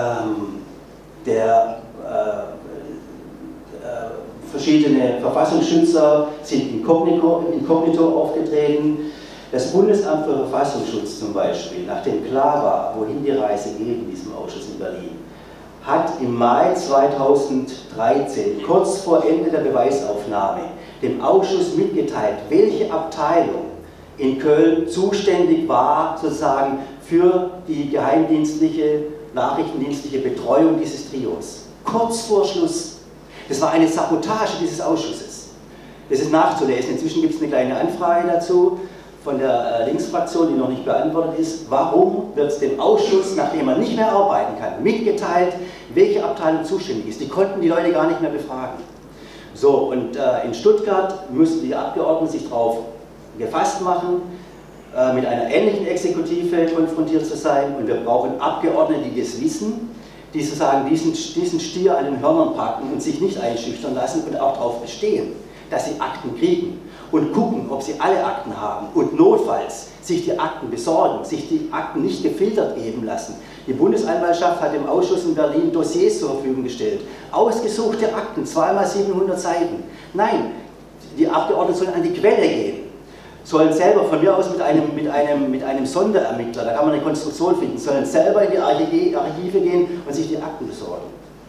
Verschiedene Verfassungsschützer sind inkognito aufgetreten. Das Bundesamt für Verfassungsschutz zum Beispiel, nachdem klar war, wohin die Reise geht in diesem Ausschuss in Berlin, hat im Mai 2013, kurz vor Ende der Beweisaufnahme, dem Ausschuss mitgeteilt, welche Abteilung in Köln zuständig war, sozusagen für die geheimdienstliche, nachrichtendienstliche Betreuung dieses Trios. Kurz vor Schluss. Das war eine Sabotage dieses Ausschusses. Das ist nachzulesen. Inzwischen gibt es eine kleine Anfrage dazu von der Linksfraktion, die noch nicht beantwortet ist. Warum wird dem Ausschuss, nachdem er nicht mehr arbeiten kann, mitgeteilt, welche Abteilung zuständig ist? Die konnten die Leute gar nicht mehr befragen. So, und in Stuttgart müssen die Abgeordneten sich darauf gefasst machen, mit einer ähnlichen Exekutive konfrontiert zu sein. Und wir brauchen Abgeordnete, die das wissen, die sozusagen diesen Stier an den Hörnern packen und sich nicht einschüchtern lassen und auch darauf bestehen, dass sie Akten kriegen und gucken, ob sie alle Akten haben und notfalls sich die Akten besorgen, sich die Akten nicht gefiltert geben lassen. Die Bundesanwaltschaft hat dem Ausschuss in Berlin Dossiers zur Verfügung gestellt. Ausgesuchte Akten, 2x700 Seiten. Nein, die Abgeordneten sollen an die Quelle gehen. Sollen selber, von mir aus mit einem Sonderermittler, da kann man eine Konstruktion finden, sollen selber in die Archive gehen und sich die Akten besorgen.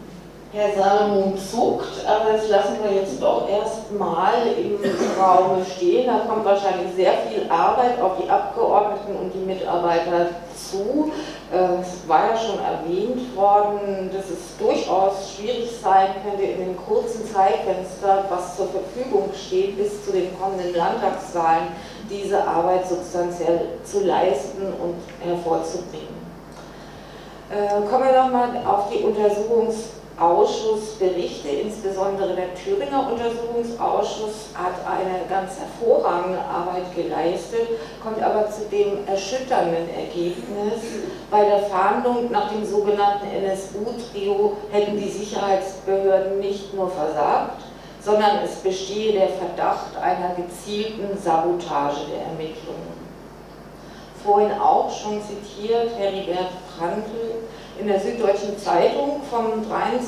Herr Salomon zuckt, aber das lassen wir jetzt doch erstmal im Raum stehen. Da kommt wahrscheinlich sehr viel Arbeit auf die Abgeordneten und die Mitarbeiter zu. Es war ja schon erwähnt worden, dass es durchaus schwierig sein könnte, in dem kurzen Zeitfenster, was zur Verfügung steht, bis zu den kommenden Landtagswahlen, diese Arbeit substanziell zu leisten und hervorzubringen. Kommen wir nochmal auf die Untersuchungsausschussberichte, insbesondere der Thüringer Untersuchungsausschuss hat eine ganz hervorragende Arbeit geleistet, kommt aber zu dem erschütternden Ergebnis, bei der Fahndung nach dem sogenannten NSU-Trio hätten die Sicherheitsbehörden nicht nur versagt, sondern es bestehe der Verdacht einer gezielten Sabotage der Ermittlungen. Vorhin auch schon zitiert Heribert Prantl in der Süddeutschen Zeitung vom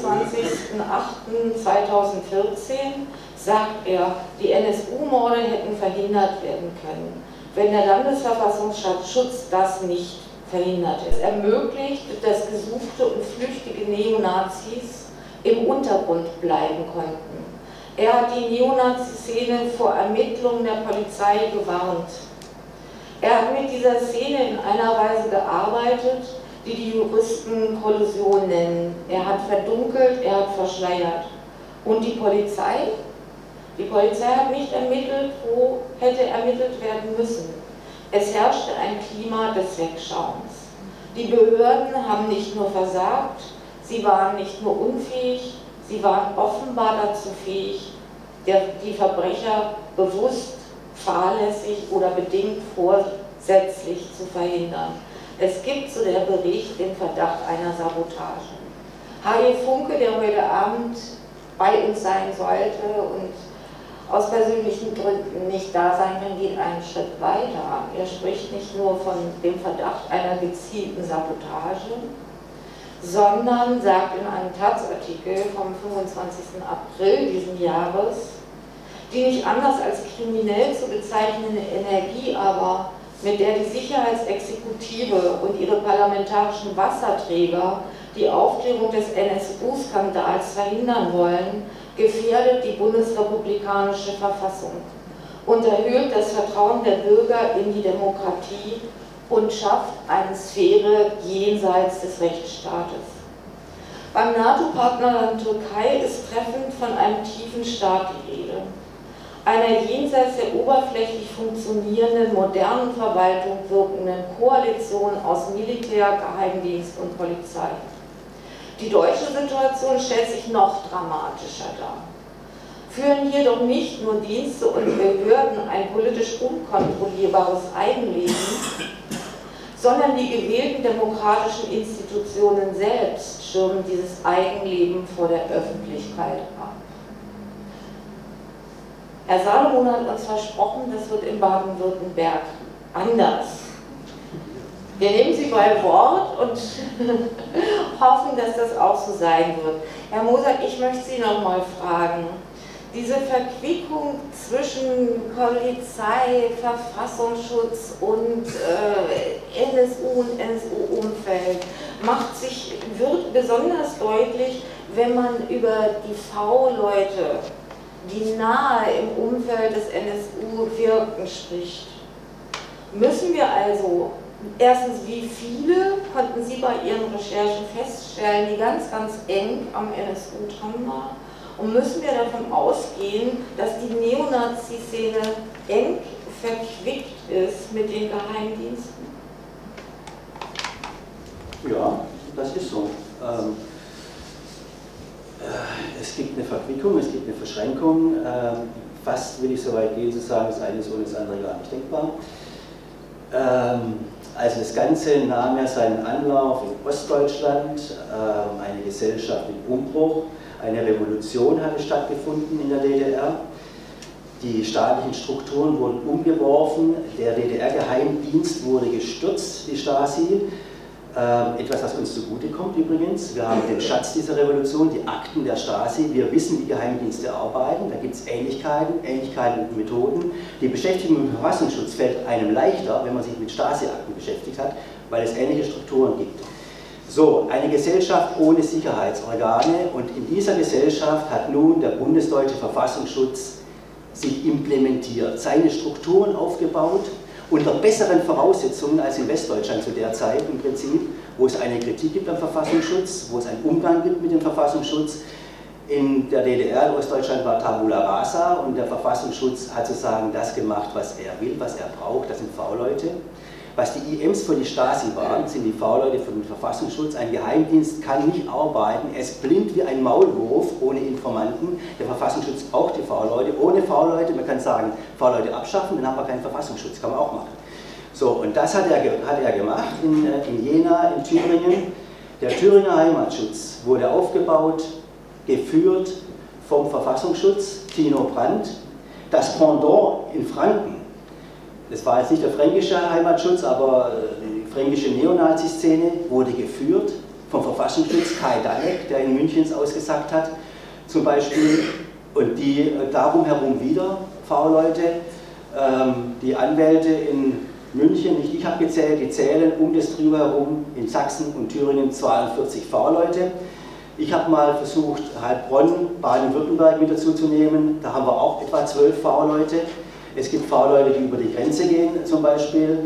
23.08.2014 sagt er, die NSU-Morde hätten verhindert werden können, wenn der Landesverfassungsschutz das nicht verhindert. Es ermöglicht, dass gesuchte und flüchtige Neonazis im Untergrund bleiben konnten. Er hat die Neonazi-Szene vor Ermittlungen der Polizei gewarnt. Er hat mit dieser Szene in einer Weise gearbeitet, die die Juristen Kollusion nennen. Er hat verdunkelt, er hat verschleiert. Und die Polizei? Die Polizei hat nicht ermittelt, wo hätte ermittelt werden müssen. Es herrschte ein Klima des Wegschauens. Die Behörden haben nicht nur versagt, sie waren nicht nur unfähig, sie waren offenbar dazu fähig, die Verbrecher bewusst, fahrlässig oder bedingt vorsätzlich zu verhindern. Es gibt zu der Bericht den Verdacht einer Sabotage. H.J. Funke, der heute Abend bei uns sein sollte und aus persönlichen Gründen nicht da sein kann, geht einen Schritt weiter. Er spricht nicht nur von dem Verdacht einer gezielten Sabotage, sondern sagt in einem Taz-Artikel vom 25. April diesen Jahres, die nicht anders als kriminell zu bezeichnende Energie aber, mit der die Sicherheitsexekutive und ihre parlamentarischen Wasserträger die Aufklärung des NSU-Skandals verhindern wollen, gefährdet die bundesrepublikanische Verfassung, unterhöhlt das Vertrauen der Bürger in die Demokratie und schafft eine Sphäre jenseits des Rechtsstaates. Beim NATO-Partnerland Türkei ist treffend von einem tiefen Staat die Rede, einer jenseits der oberflächlich funktionierenden, modernen Verwaltung wirkenden Koalition aus Militär, Geheimdienst und Polizei. Die deutsche Situation stellt sich noch dramatischer dar. Führen jedoch nicht nur Dienste und Behörden ein politisch unkontrollierbares Eigenleben, sondern die gewählten demokratischen Institutionen selbst schirmen dieses Eigenleben vor der Öffentlichkeit ab. Herr Salomon hat uns versprochen, das wird in Baden-Württemberg anders. Wir nehmen Sie bei Wort und hoffen, dass das auch so sein wird. Herr Moser, ich möchte Sie noch mal fragen, diese Verquickung zwischen Polizei, Verfassungsschutz und NSU und NSU-Umfeld wird besonders deutlich, wenn man über die V-Leute, die nahe im Umfeld des NSU wirken, spricht. Müssen wir also, erstens, wie viele konnten Sie bei Ihren Recherchen feststellen, die ganz, ganz eng am NSU dran waren? Und müssen wir davon ausgehen, dass die Neonazi-Szene eng verquickt ist mit den Geheimdiensten? Ja, das ist so. Es gibt eine Verquickung, es gibt eine Verschränkung. Fast will ich so weit gehen zu sagen, das eine ist ohne das andere gar nicht denkbar. Also das Ganze nahm ja seinen Anlauf in Ostdeutschland, eine Gesellschaft im Umbruch, eine Revolution hatte stattgefunden in der DDR. Die staatlichen Strukturen wurden umgeworfen, der DDR-Geheimdienst wurde gestürzt, die Stasi. Etwas, was uns zugutekommt übrigens. Wir haben den Schatz dieser Revolution, die Akten der Stasi. Wir wissen, wie Geheimdienste arbeiten. Da gibt es Ähnlichkeiten und Methoden. Die Beschäftigung mit dem Verfassungsschutz fällt einem leichter, wenn man sich mit Stasi-Akten beschäftigt hat, weil es ähnliche Strukturen gibt. So, eine Gesellschaft ohne Sicherheitsorgane, und in dieser Gesellschaft hat nun der bundesdeutsche Verfassungsschutz sich implementiert, seine Strukturen aufgebaut, unter besseren Voraussetzungen als in Westdeutschland zu der Zeit im Prinzip, wo es eine Kritik gibt am Verfassungsschutz, wo es einen Umgang gibt mit dem Verfassungsschutz. In der DDR, in Ostdeutschland, war Tabula Rasa, und der Verfassungsschutz hat sozusagen das gemacht, was er will, was er braucht, das sind V-Leute. Was die IMs für die Stasi waren, sind die V-Leute für den Verfassungsschutz. Ein Geheimdienst kann nicht arbeiten, er ist blind wie ein Maulwurf ohne Informanten. Der Verfassungsschutz braucht die V-Leute. Ohne V-Leute, man kann sagen, V-Leute abschaffen, dann haben wir keinen Verfassungsschutz, kann man auch machen. So, und das hat er gemacht in Jena, in Thüringen. Der Thüringer Heimatschutz wurde aufgebaut, geführt vom Verfassungsschutz, Tino Brandt. Das Pendant in Franken, das war jetzt nicht der fränkische Heimatschutz, aber die fränkische Neonazi-Szene wurde geführt vom Verfassungsschutz, Kai Danek, der in München ausgesagt hat, zum Beispiel, und die darum herum wieder V-Leute, die Anwälte in München, nicht ich habe gezählt, die zählen um das Trio herum in Sachsen und Thüringen 42 V-Leute. Ich habe mal versucht, Heilbronn, Baden-Württemberg mit dazu zu nehmen, da haben wir auch etwa 12 V-Leute. Es gibt V-Leute, die über die Grenze gehen, zum Beispiel.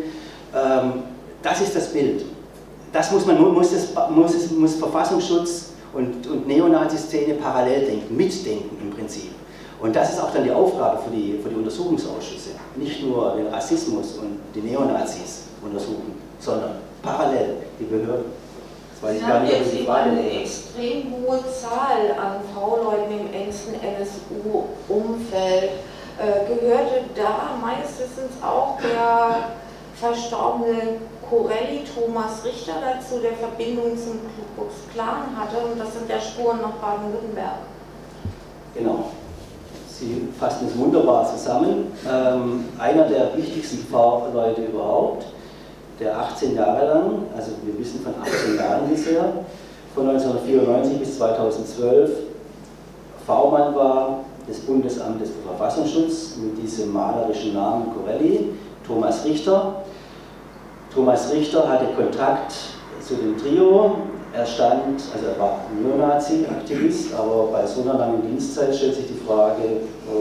Das ist das Bild. Das muss Verfassungsschutz und Neonazi-Szene parallel denken, mitdenken im Prinzip. Und das ist auch dann die Aufgabe für die Untersuchungsausschüsse. Nicht nur den Rassismus und die Neonazis untersuchen, sondern parallel die Behörden. Sie haben jetzt eben eine extrem hohe Zahl an V-Leuten im engsten NSU-Umfeld. Gehörte da meines Wissens auch der verstorbene Corelli, Thomas Richter, dazu, der Verbindung zum Ku Klux Klan hatte, und das sind ja Spuren nach Baden-Württemberg. Genau. Sie fassen es wunderbar zusammen. Einer der wichtigsten V-Leute überhaupt, der 18 Jahre lang, also wir wissen von 18 Jahren bisher, von 1994 bis 2012 V-Mann war des Bundesamtes für Verfassungsschutz mit diesem malerischen Namen Corelli, Thomas Richter. Thomas Richter hatte Kontakt zu dem Trio. Er stand, also er war Neonazi-Aktivist, aber bei so einer langen Dienstzeit stellt sich die Frage,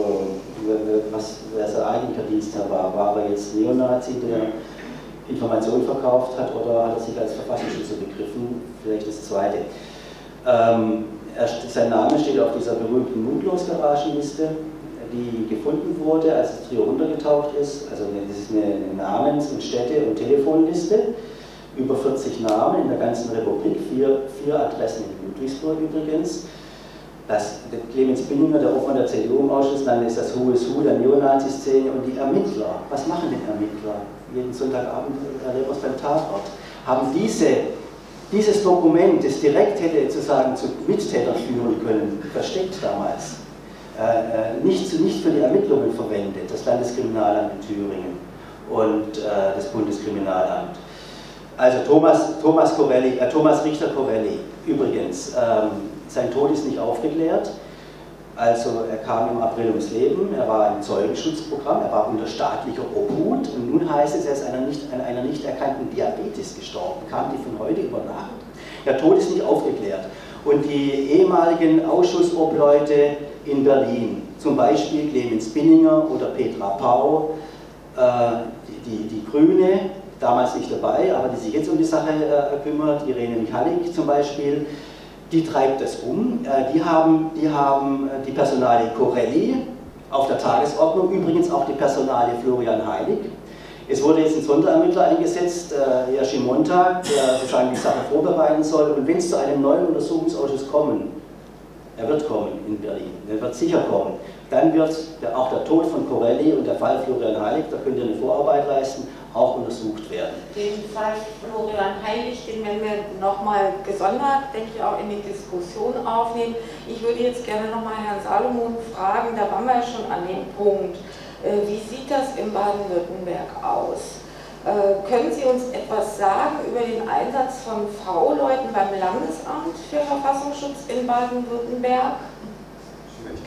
wer sein eigentlicher Dienstherr war. War er jetzt Neonazi, der Informationen verkauft hat, oder hat er sich als Verfassungsschützer begriffen? Vielleicht das Zweite. Sein Name steht auf dieser berühmten Mundlos-Garagenliste, die gefunden wurde, als das Trio untergetaucht ist. Also das ist eine Namens- und Städte- und Telefonliste. Über 40 Namen in der ganzen Republik, vier Adressen in Ludwigsburg übrigens. Der Clemens Binninger, der Obmann der CDU im Ausschuss, nannte es das Who is Who der Neonazi-Szene. Und die Ermittler, was machen denn Ermittler? Jeden Sonntagabend erleben wir es beim Tatort. Haben dieses Dokument, das direkt hätte sozusagen zu Mittätern führen können, versteckt damals, nicht für die Ermittlungen verwendet, das Landeskriminalamt in Thüringen und das Bundeskriminalamt. Also Thomas Richter Corelli, übrigens, sein Tod ist nicht aufgeklärt. Also er kam im April ums Leben, er war im Zeugenschutzprogramm, er war unter staatlicher Obhut, und nun heißt es, er ist an einer nicht erkannten Diabetes gestorben. Kam die von heute über Nacht? Der Tod ist nicht aufgeklärt. Und die ehemaligen Ausschussobleute in Berlin, zum Beispiel Clemens Binninger oder Petra Pau, die Grüne, damals nicht dabei, aber die sich jetzt um die Sache kümmert, Irene Michalik zum Beispiel, die treibt das um. Die haben die Personalie Corelli auf der Tagesordnung, übrigens auch die Personalie Florian Heilig. Es wurde jetzt ein Sonderermittler eingesetzt, Jerzy Montag, der sozusagen die Sache vorbereiten soll. Und wenn es zu einem neuen Untersuchungsausschuss kommen, er wird kommen in Berlin, er wird sicher kommen, dann wird auch der Tod von Corelli und der Fall Florian Heilig, da könnt ihr eine Vorarbeit leisten, auch untersucht werden. Den Fall Florian Heilig, den werden wir nochmal gesondert, denke ich, auch in die Diskussion aufnehmen. Ich würde jetzt gerne nochmal Herrn Salomon fragen, da waren wir schon an dem Punkt, wie sieht das in Baden-Württemberg aus? Können Sie uns etwas sagen über den Einsatz von V-Leuten beim Landesamt für Verfassungsschutz in Baden-Württemberg? Ich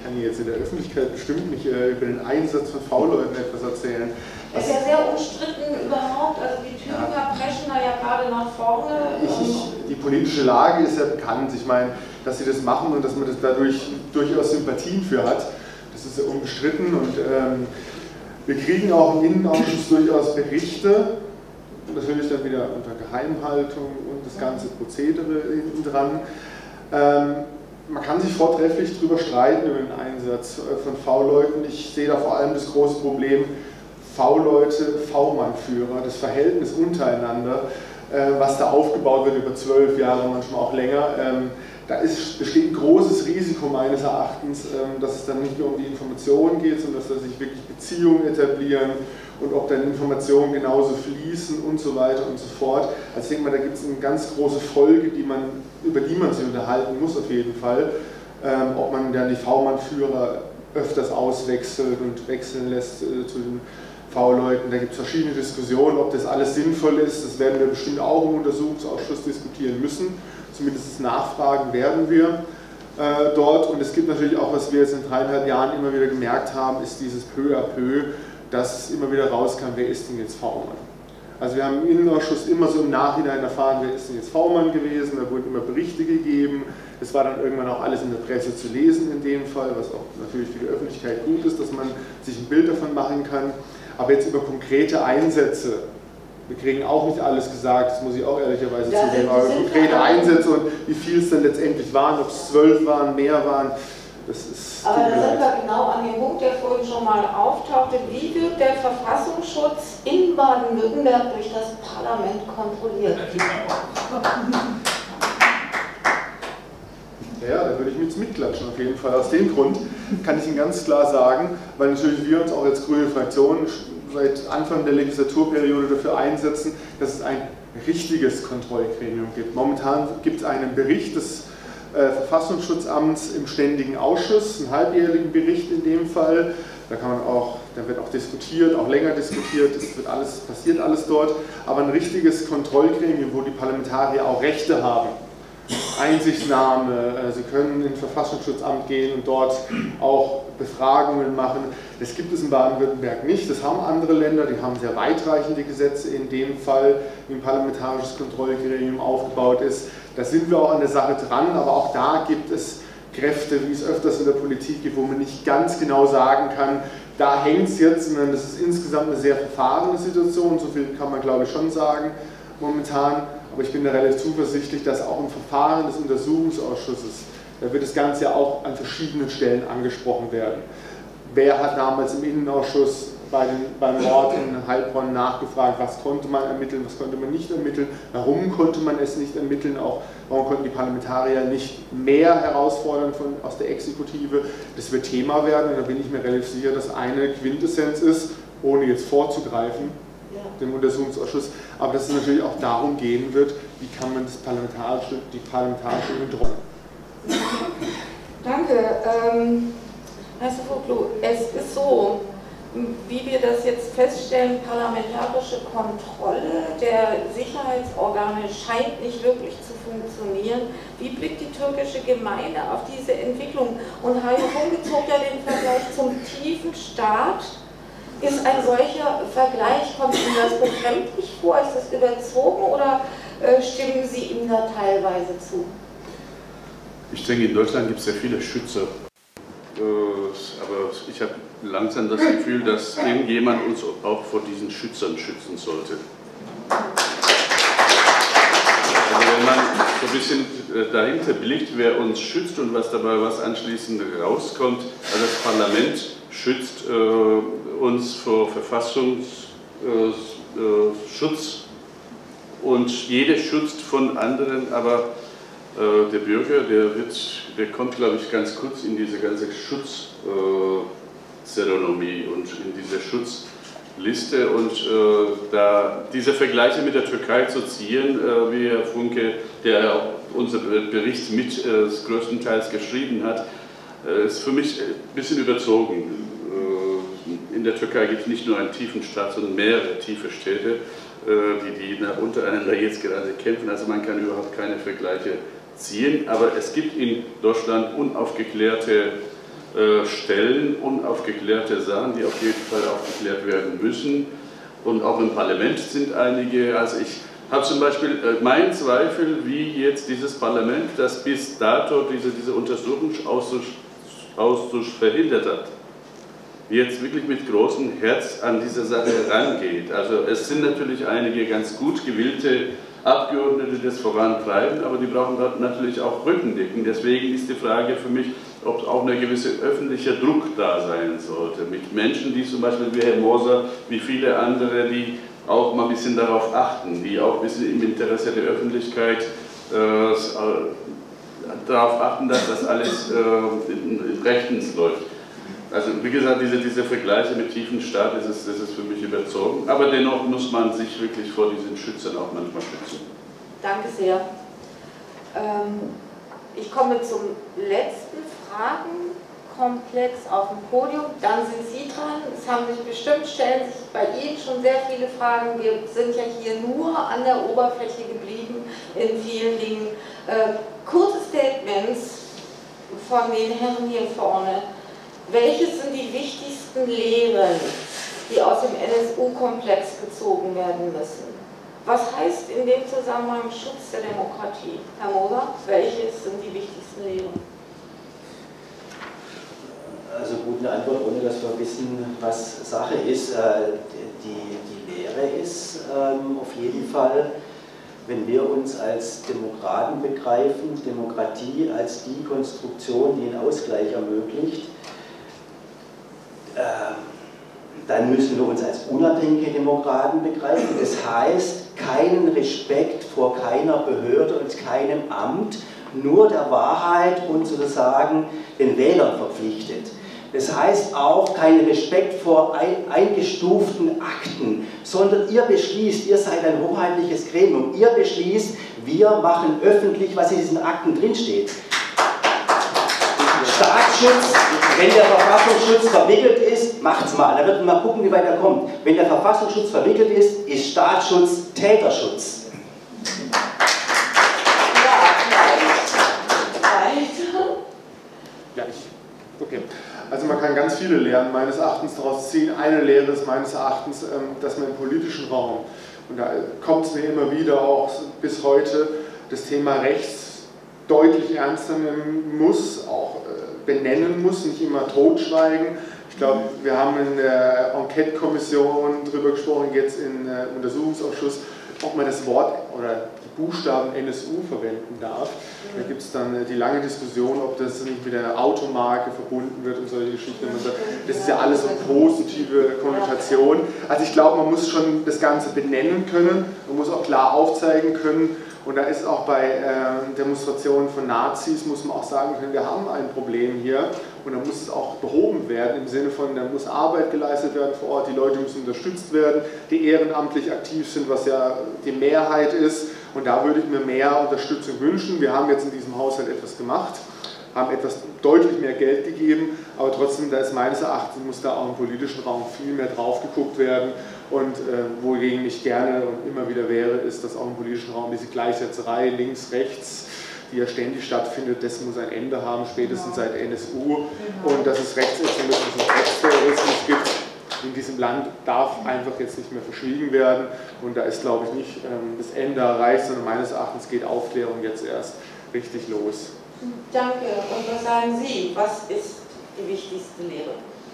kann hier jetzt in der Öffentlichkeit bestimmt nicht über den Einsatz von V-Leuten etwas erzählen. Das ist ja sehr umstritten überhaupt, also die Thüringer preschen da ja gerade nach vorne. Die politische Lage ist ja bekannt, ich meine, dass sie das machen und dass man das dadurch durchaus Sympathien für hat, das ist ja unbestritten und wir kriegen auch im Innenausschuss durchaus Berichte, natürlich dann wieder unter Geheimhaltung und das ganze Prozedere hinten dran. Man kann sich vortrefflich darüber streiten, über den Einsatz von V-Leuten. Ich sehe da vor allem das große Problem V-Leute, V-Mann-Führer, das Verhältnis untereinander, was da aufgebaut wird über 12 Jahre, manchmal auch länger. Da besteht ein großes Risiko meines Erachtens, dass es dann nicht nur um die Informationen geht, sondern dass da sich wirklich Beziehungen etablieren und ob dann Informationen genauso fließen und so weiter und so fort. Also ich denke mal, da gibt es eine ganz große Folge, über die man sich unterhalten muss auf jeden Fall, ob man dann die V-Mann-Führer öfters auswechselt und wechseln lässt zu den V-Leuten. Da gibt es verschiedene Diskussionen, ob das alles sinnvoll ist. Das werden wir bestimmt auch im Untersuchungsausschuss diskutieren müssen. Zumindest nachfragen werden wir dort. Und es gibt natürlich auch, was wir jetzt in 3,5 Jahren immer wieder gemerkt haben, ist dieses peu à peu, dass es immer wieder rauskam, wer ist denn jetzt V-Mann? Also wir haben im Innenausschuss immer so im Nachhinein erfahren, wer ist denn jetzt V-Mann gewesen, da wurden immer Berichte gegeben, es war dann irgendwann auch alles in der Presse zu lesen in dem Fall, was auch natürlich für die Öffentlichkeit gut ist, dass man sich ein Bild davon machen kann. Aber jetzt über konkrete Einsätze, wir kriegen auch nicht alles gesagt, das muss ich auch ehrlicherweise zugeben, aber konkrete Einsätze und wie viel es dann letztendlich waren, ob es 12 waren, mehr waren, das ist... Aber da sind wir genau an dem Punkt, der vorhin schon mal auftauchte. Wie wird der Verfassungsschutz in Baden-Württemberg durch das Parlament kontrolliert? Ja, da würde ich mich jetzt mitklatschen auf jeden Fall. Aus dem Grund kann ich Ihnen ganz klar sagen, weil natürlich wir uns auch als grüne Fraktion seit Anfang der Legislaturperiode dafür einsetzen, dass es ein richtiges Kontrollgremium gibt. Momentan gibt es einen Bericht des Verfassungsschutzamts im Ständigen Ausschuss, einen halbjährigen Bericht in dem Fall. Da wird auch diskutiert, auch länger diskutiert, passiert alles dort. Aber ein richtiges Kontrollgremium, wo die Parlamentarier auch Rechte haben. Einsichtnahme, sie können ins Verfassungsschutzamt gehen und dort auch Befragungen machen. Das gibt es in Baden-Württemberg nicht, das haben andere Länder, die haben sehr weitreichende Gesetze in dem Fall, wie ein parlamentarisches Kontrollgremium aufgebaut ist. Da sind wir auch an der Sache dran, aber auch da gibt es Kräfte, wie es öfters in der Politik gibt, wo man nicht ganz genau sagen kann, da hängt es jetzt, sondern das ist insgesamt eine sehr verfahrene Situation, so viel kann man glaube ich schon sagen momentan. Aber ich bin da relativ zuversichtlich, dass auch im Verfahren des Untersuchungsausschusses, da wird das Ganze ja auch an verschiedenen Stellen angesprochen werden. Wer hat damals im Innenausschuss beim Mord in Heilbronn nachgefragt, was konnte man ermitteln, was konnte man nicht ermitteln, warum konnte man es nicht ermitteln, auch warum konnten die Parlamentarier nicht mehr herausfordern aus der Exekutive. Das wird Thema werden und da bin ich mir relativ sicher, dass eine Quintessenz ist, ohne jetzt vorzugreifen, dem Untersuchungsausschuss, aber dass es natürlich auch darum gehen wird, wie kann man die parlamentarische Kontrolle. Danke. Herr Sophoklu, es ist so, wie wir das jetzt feststellen, parlamentarische Kontrolle der Sicherheitsorgane scheint nicht wirklich zu funktionieren. Wie blickt die türkische Gemeinde auf diese Entwicklung? Und Hajo Funke zog ja den Vergleich zum tiefen Staat. Ist ein solcher Vergleich, kommt Ihnen das befremdlich vor? Ist das überzogen oder stimmen Sie ihm da teilweise zu? Ich denke, in Deutschland gibt es sehr viele Schützer. Aber ich habe langsam das Gefühl, dass irgendjemand uns auch vor diesen Schützern schützen sollte. Also wenn man so ein bisschen dahinter blickt, wer uns schützt und was dabei anschließend rauskommt, also das Parlament schützt uns vor Verfassungsschutz und jeder schützt von anderen, aber der Bürger, der kommt, glaube ich, ganz kurz in diese ganze Schutzzeremonie und in diese Schutzliste und da diese Vergleiche mit der Türkei zu ziehen, wie Herr Funke, der unser Bericht mit größtenteils geschrieben hat, ist für mich ein bisschen überzogen. In der Türkei gibt es nicht nur einen tiefen Staat, sondern mehrere tiefe Städte, die untereinander jetzt gerade kämpfen. Also man kann überhaupt keine Vergleiche ziehen. Aber es gibt in Deutschland unaufgeklärte stellen, unaufgeklärte Sachen, die auf jeden Fall aufgeklärt werden müssen. Und auch im Parlament sind einige, also ich habe zum Beispiel meinen Zweifel, wie jetzt dieses Parlament, das bis dato diese Untersuchungsausschuss verhindert hat, jetzt wirklich mit großem Herz an diese Sache herangeht. Also es sind natürlich einige ganz gut gewillte Abgeordnete, die das vorantreiben, aber die brauchen natürlich auch Rückendeckung. Deswegen ist die Frage für mich, ob auch ein gewisser öffentlicher Druck da sein sollte. Mit Menschen, die zum Beispiel wie Herr Moser, wie viele andere, die auch mal ein bisschen darauf achten, die auch ein bisschen im Interesse der Öffentlichkeit darauf achten, dass das alles rechtens läuft. Also wie gesagt, diese Vergleiche mit tiefen Staat, das ist für mich überzogen. Aber dennoch muss man sich wirklich vor diesen Schützern auch manchmal schützen. Danke sehr. Ich komme zum letzten Fragenkomplex auf dem Podium. Dann sind Sie dran. Es haben sich bestimmt, stellen sich bei Ihnen schon sehr viele Fragen. Wir sind ja hier nur an der Oberfläche geblieben in vielen Dingen. Kurze Statements von den Herren hier vorne. Welches sind die wichtigsten Lehren, die aus dem NSU-Komplex gezogen werden müssen? Was heißt in dem Zusammenhang Schutz der Demokratie? Herr Moser, welches sind die wichtigsten Lehren? Also gut, eine Antwort, ohne dass wir wissen, was Sache ist. Die Lehre ist auf jeden Fall, wenn wir uns als Demokraten begreifen, Demokratie als die Konstruktion, die einen Ausgleich ermöglicht, dann müssen wir uns als unabhängige Demokraten begreifen. Das heißt, keinen Respekt vor keiner Behörde und keinem Amt, nur der Wahrheit und sozusagen den Wählern verpflichtet. Das heißt auch keinen Respekt vor eingestuften Akten, sondern ihr beschließt, ihr seid ein hoheitliches Gremium, ihr beschließt, wir machen öffentlich, was in diesen Akten drinsteht. Staatsschutz, wenn der Verfassungsschutz verwickelt ist, macht's mal. Da wird man mal gucken, wie weit er kommt. Wenn der Verfassungsschutz verwickelt ist Staatsschutz Täterschutz. Ja, okay. Also man kann ganz viele Lehren meines Erachtens daraus ziehen. Eine Lehre ist meines Erachtens, dass man im politischen Raum, und da kommt es mir immer wieder auch bis heute, das Thema Rechts deutlich ernster nehmen muss, auch benennen muss, nicht immer totschweigen. Ich glaube, wir haben in der Enquete-Kommission darüber gesprochen, jetzt im Untersuchungsausschuss, ob man das Wort oder die Buchstaben NSU verwenden darf. Da gibt es dann die lange Diskussion, ob das nicht mit der Automarke verbunden wird und solche Geschichten. Das ist ja alles so eine positive Konnotation. Also ich glaube, man muss schon das Ganze benennen können, man muss auch klar aufzeigen können. Und da ist auch bei Demonstrationen von Nazis, muss man auch sagen können, wir haben ein Problem hier und da muss es auch behoben werden, im Sinne von, da muss Arbeit geleistet werden vor Ort, die Leute müssen unterstützt werden, die ehrenamtlich aktiv sind, was ja die Mehrheit ist, und da würde ich mir mehr Unterstützung wünschen. Wir haben jetzt in diesem Haushalt etwas gemacht, haben etwas deutlich mehr Geld gegeben, aber trotzdem, da ist meines Erachtens, muss da auch im politischen Raum viel mehr drauf geguckt werden. Und wogegen ich gerne und immer wieder wäre, ist, dass auch im politischen Raum diese Gleichsetzerei links, rechts, die ja ständig stattfindet, das muss ein Ende haben, spätestens seit NSU. Und dass es Rechtsextremismus und Rechtsterrorismus gibt in diesem Land, darf einfach jetzt nicht mehr verschwiegen werden. Und da ist, glaube ich, nicht das Ende erreicht, sondern meines Erachtens geht Aufklärung jetzt erst richtig los. Danke. Und was sagen Sie? Was ist die wichtigste Lehre?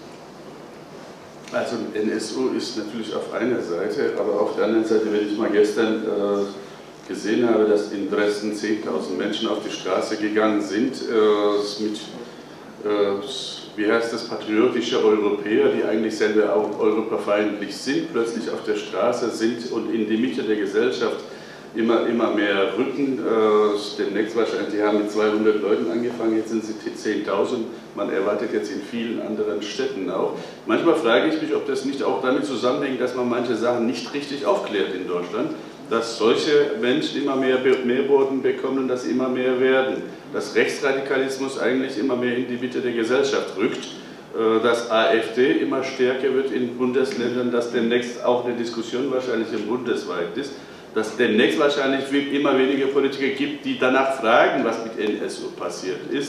Also NSU ist natürlich auf einer Seite, aber auf der anderen Seite, wenn ich mal gestern gesehen habe, dass in Dresden 10.000 Menschen auf die Straße gegangen sind, mit, wie heißt das, patriotische Europäer, die eigentlich selber auch europafeindlich sind, plötzlich auf der Straße sind und in die Mitte der Gesellschaft immer mehr rücken. Demnächst wahrscheinlich, die haben mit 200 Leuten angefangen, jetzt sind sie 10.000. Man erwartet jetzt in vielen anderen Städten auch. Manchmal frage ich mich, ob das nicht auch damit zusammenhängt, dass man manche Sachen nicht richtig aufklärt in Deutschland, dass solche Menschen immer mehr Boden bekommen und dass sie immer mehr werden. Dass Rechtsradikalismus eigentlich immer mehr in die Mitte der Gesellschaft rückt, dass AfD immer stärker wird in Bundesländern, dass demnächst auch eine Diskussion wahrscheinlich bundesweit ist, dass demnächst wahrscheinlich immer weniger Politiker gibt, die danach fragen, was mit NSU passiert ist.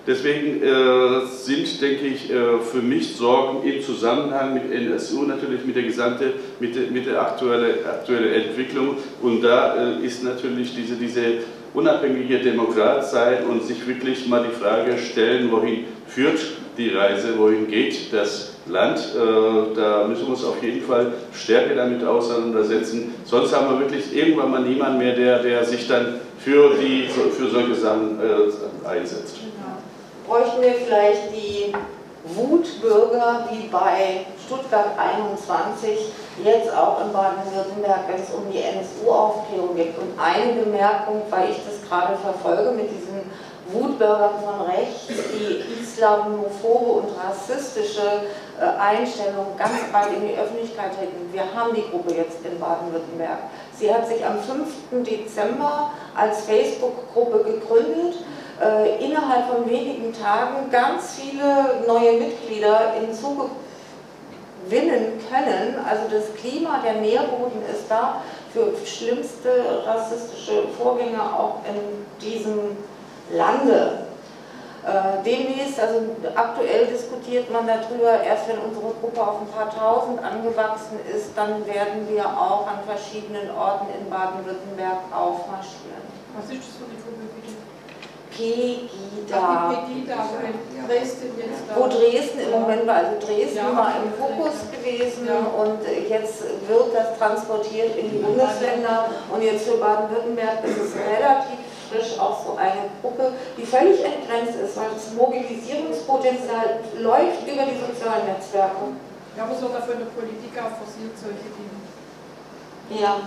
Deswegen sind, denke ich, für mich Sorgen im Zusammenhang mit NSU natürlich mit der aktuellen Entwicklung, und da ist natürlich diese unabhängige Demokrat sein und sich wirklich mal die Frage stellen, wohin führt die Reise, wohin geht das Land. Da müssen wir uns auf jeden Fall stärker damit auseinandersetzen, sonst haben wir wirklich irgendwann mal niemanden mehr, der sich dann für solche Sachen einsetzt. Bräuchten wir vielleicht die Wutbürger wie bei Stuttgart 21, jetzt auch in Baden-Württemberg, wenn es um die NSU-Aufklärung geht. Und eine Bemerkung, weil ich das gerade verfolge mit diesen Wutbürgern von rechts, die islamophobe und rassistische Einstellungen ganz weit in die Öffentlichkeit treten. Wir haben die Gruppe jetzt in Baden-Württemberg. Sie hat sich am 5. Dezember als Facebook-Gruppe gegründet. Innerhalb von wenigen Tagen ganz viele neue Mitglieder hinzugewinnen können. Also das Klima, der Nährboden ist da für schlimmste rassistische Vorgänge auch in diesem Lande. Demnächst, also aktuell diskutiert man darüber, erst wenn unsere Gruppe auf ein paar tausend angewachsen ist, dann werden wir auch an verschiedenen Orten in Baden-Württemberg aufmarschieren. Was ist das für eine Gruppe bitte? Pegida. Pegida, wo Dresden jetzt da. Wo Dresden im Moment war, also Dresden war im Fokus gewesen und jetzt wird das transportiert in die Bundesländer und jetzt für Baden-Württemberg ist es relativ frisch auch so eine Gruppe, die völlig entgrenzt ist, weil das Mobilisierungspotenzial läuft über die sozialen Netzwerke. Ja, aber sogar für eine Politiker forciert solche Dinge. Ja.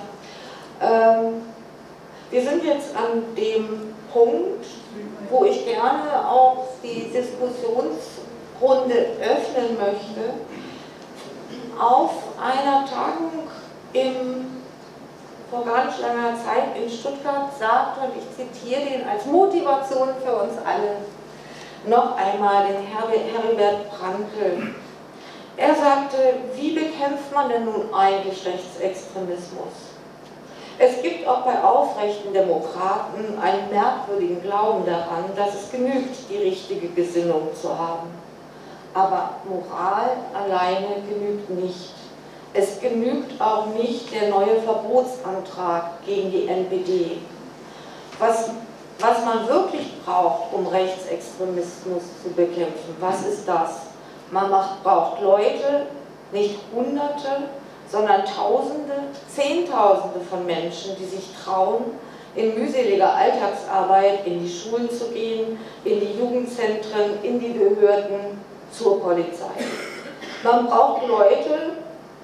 Wir sind jetzt an dem Punkt, wo ich gerne auch die Diskussionsrunde öffnen möchte. Auf einer Tagung vor gar nicht langer Zeit in Stuttgart sagte, und ich zitiere den als Motivation für uns alle, noch einmal den Heribert Prantl. Er sagte, wie bekämpft man denn nun eigentlich Rechtsextremismus? Es gibt auch bei aufrechten Demokraten einen merkwürdigen Glauben daran, dass es genügt, die richtige Gesinnung zu haben. Aber Moral alleine genügt nicht. Es genügt auch nicht der neue Verbotsantrag gegen die NPD. Was man wirklich braucht, um Rechtsextremismus zu bekämpfen, was ist das? Man braucht Leute, nicht Hunderte, sondern Tausende, Zehntausende von Menschen, die sich trauen, in mühseliger Alltagsarbeit in die Schulen zu gehen, in die Jugendzentren, in die Behörden, zur Polizei. Man braucht Leute,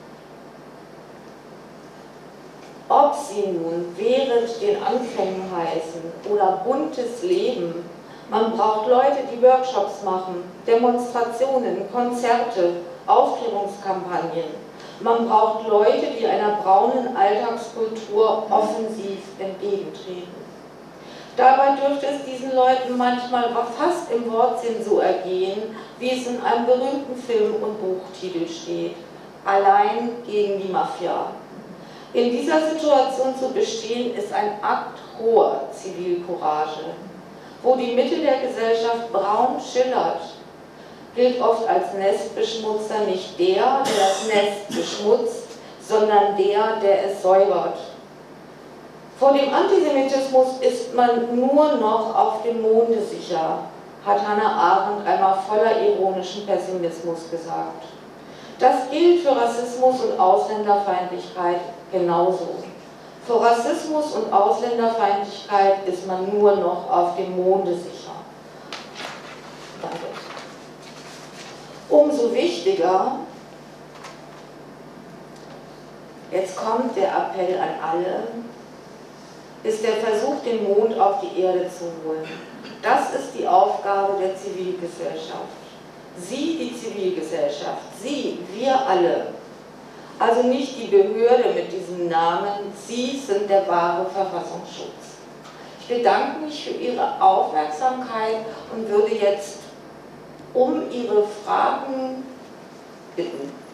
ob sie nun während den Anfängen heißen oder buntes Leben. Man braucht Leute, die Workshops machen, Demonstrationen, Konzerte, Aufklärungskampagnen. Man braucht Leute, die einer braunen Alltagskultur offensiv entgegentreten. Dabei dürfte es diesen Leuten manchmal fast im Wortsinn so ergehen, wie es in einem berühmten Film- und Buchtitel steht: Allein gegen die Mafia. In dieser Situation zu bestehen, ist ein Akt hoher Zivilcourage. Wo die Mitte der Gesellschaft braun schillert, gilt oft als Nestbeschmutzer nicht der das Nest beschmutzt, sondern der es säubert. Vor dem Antisemitismus ist man nur noch auf dem Monde sicher, hat Hannah Arendt einmal voller ironischen Pessimismus gesagt. Das gilt für Rassismus und Ausländerfeindlichkeit genauso. Vor Rassismus und Ausländerfeindlichkeit ist man nur noch auf dem Monde sicher. Danke. Umso wichtiger, jetzt kommt der Appell an alle, ist der Versuch, den Mond auf die Erde zu holen. Das ist die Aufgabe der Zivilgesellschaft. Sie, die Zivilgesellschaft, Sie, wir alle, also nicht die Behörde mit diesem Namen, Sie sind der wahre Verfassungsschutz. Ich bedanke mich für Ihre Aufmerksamkeit und würde jetzt um Ihre Fragen bitten.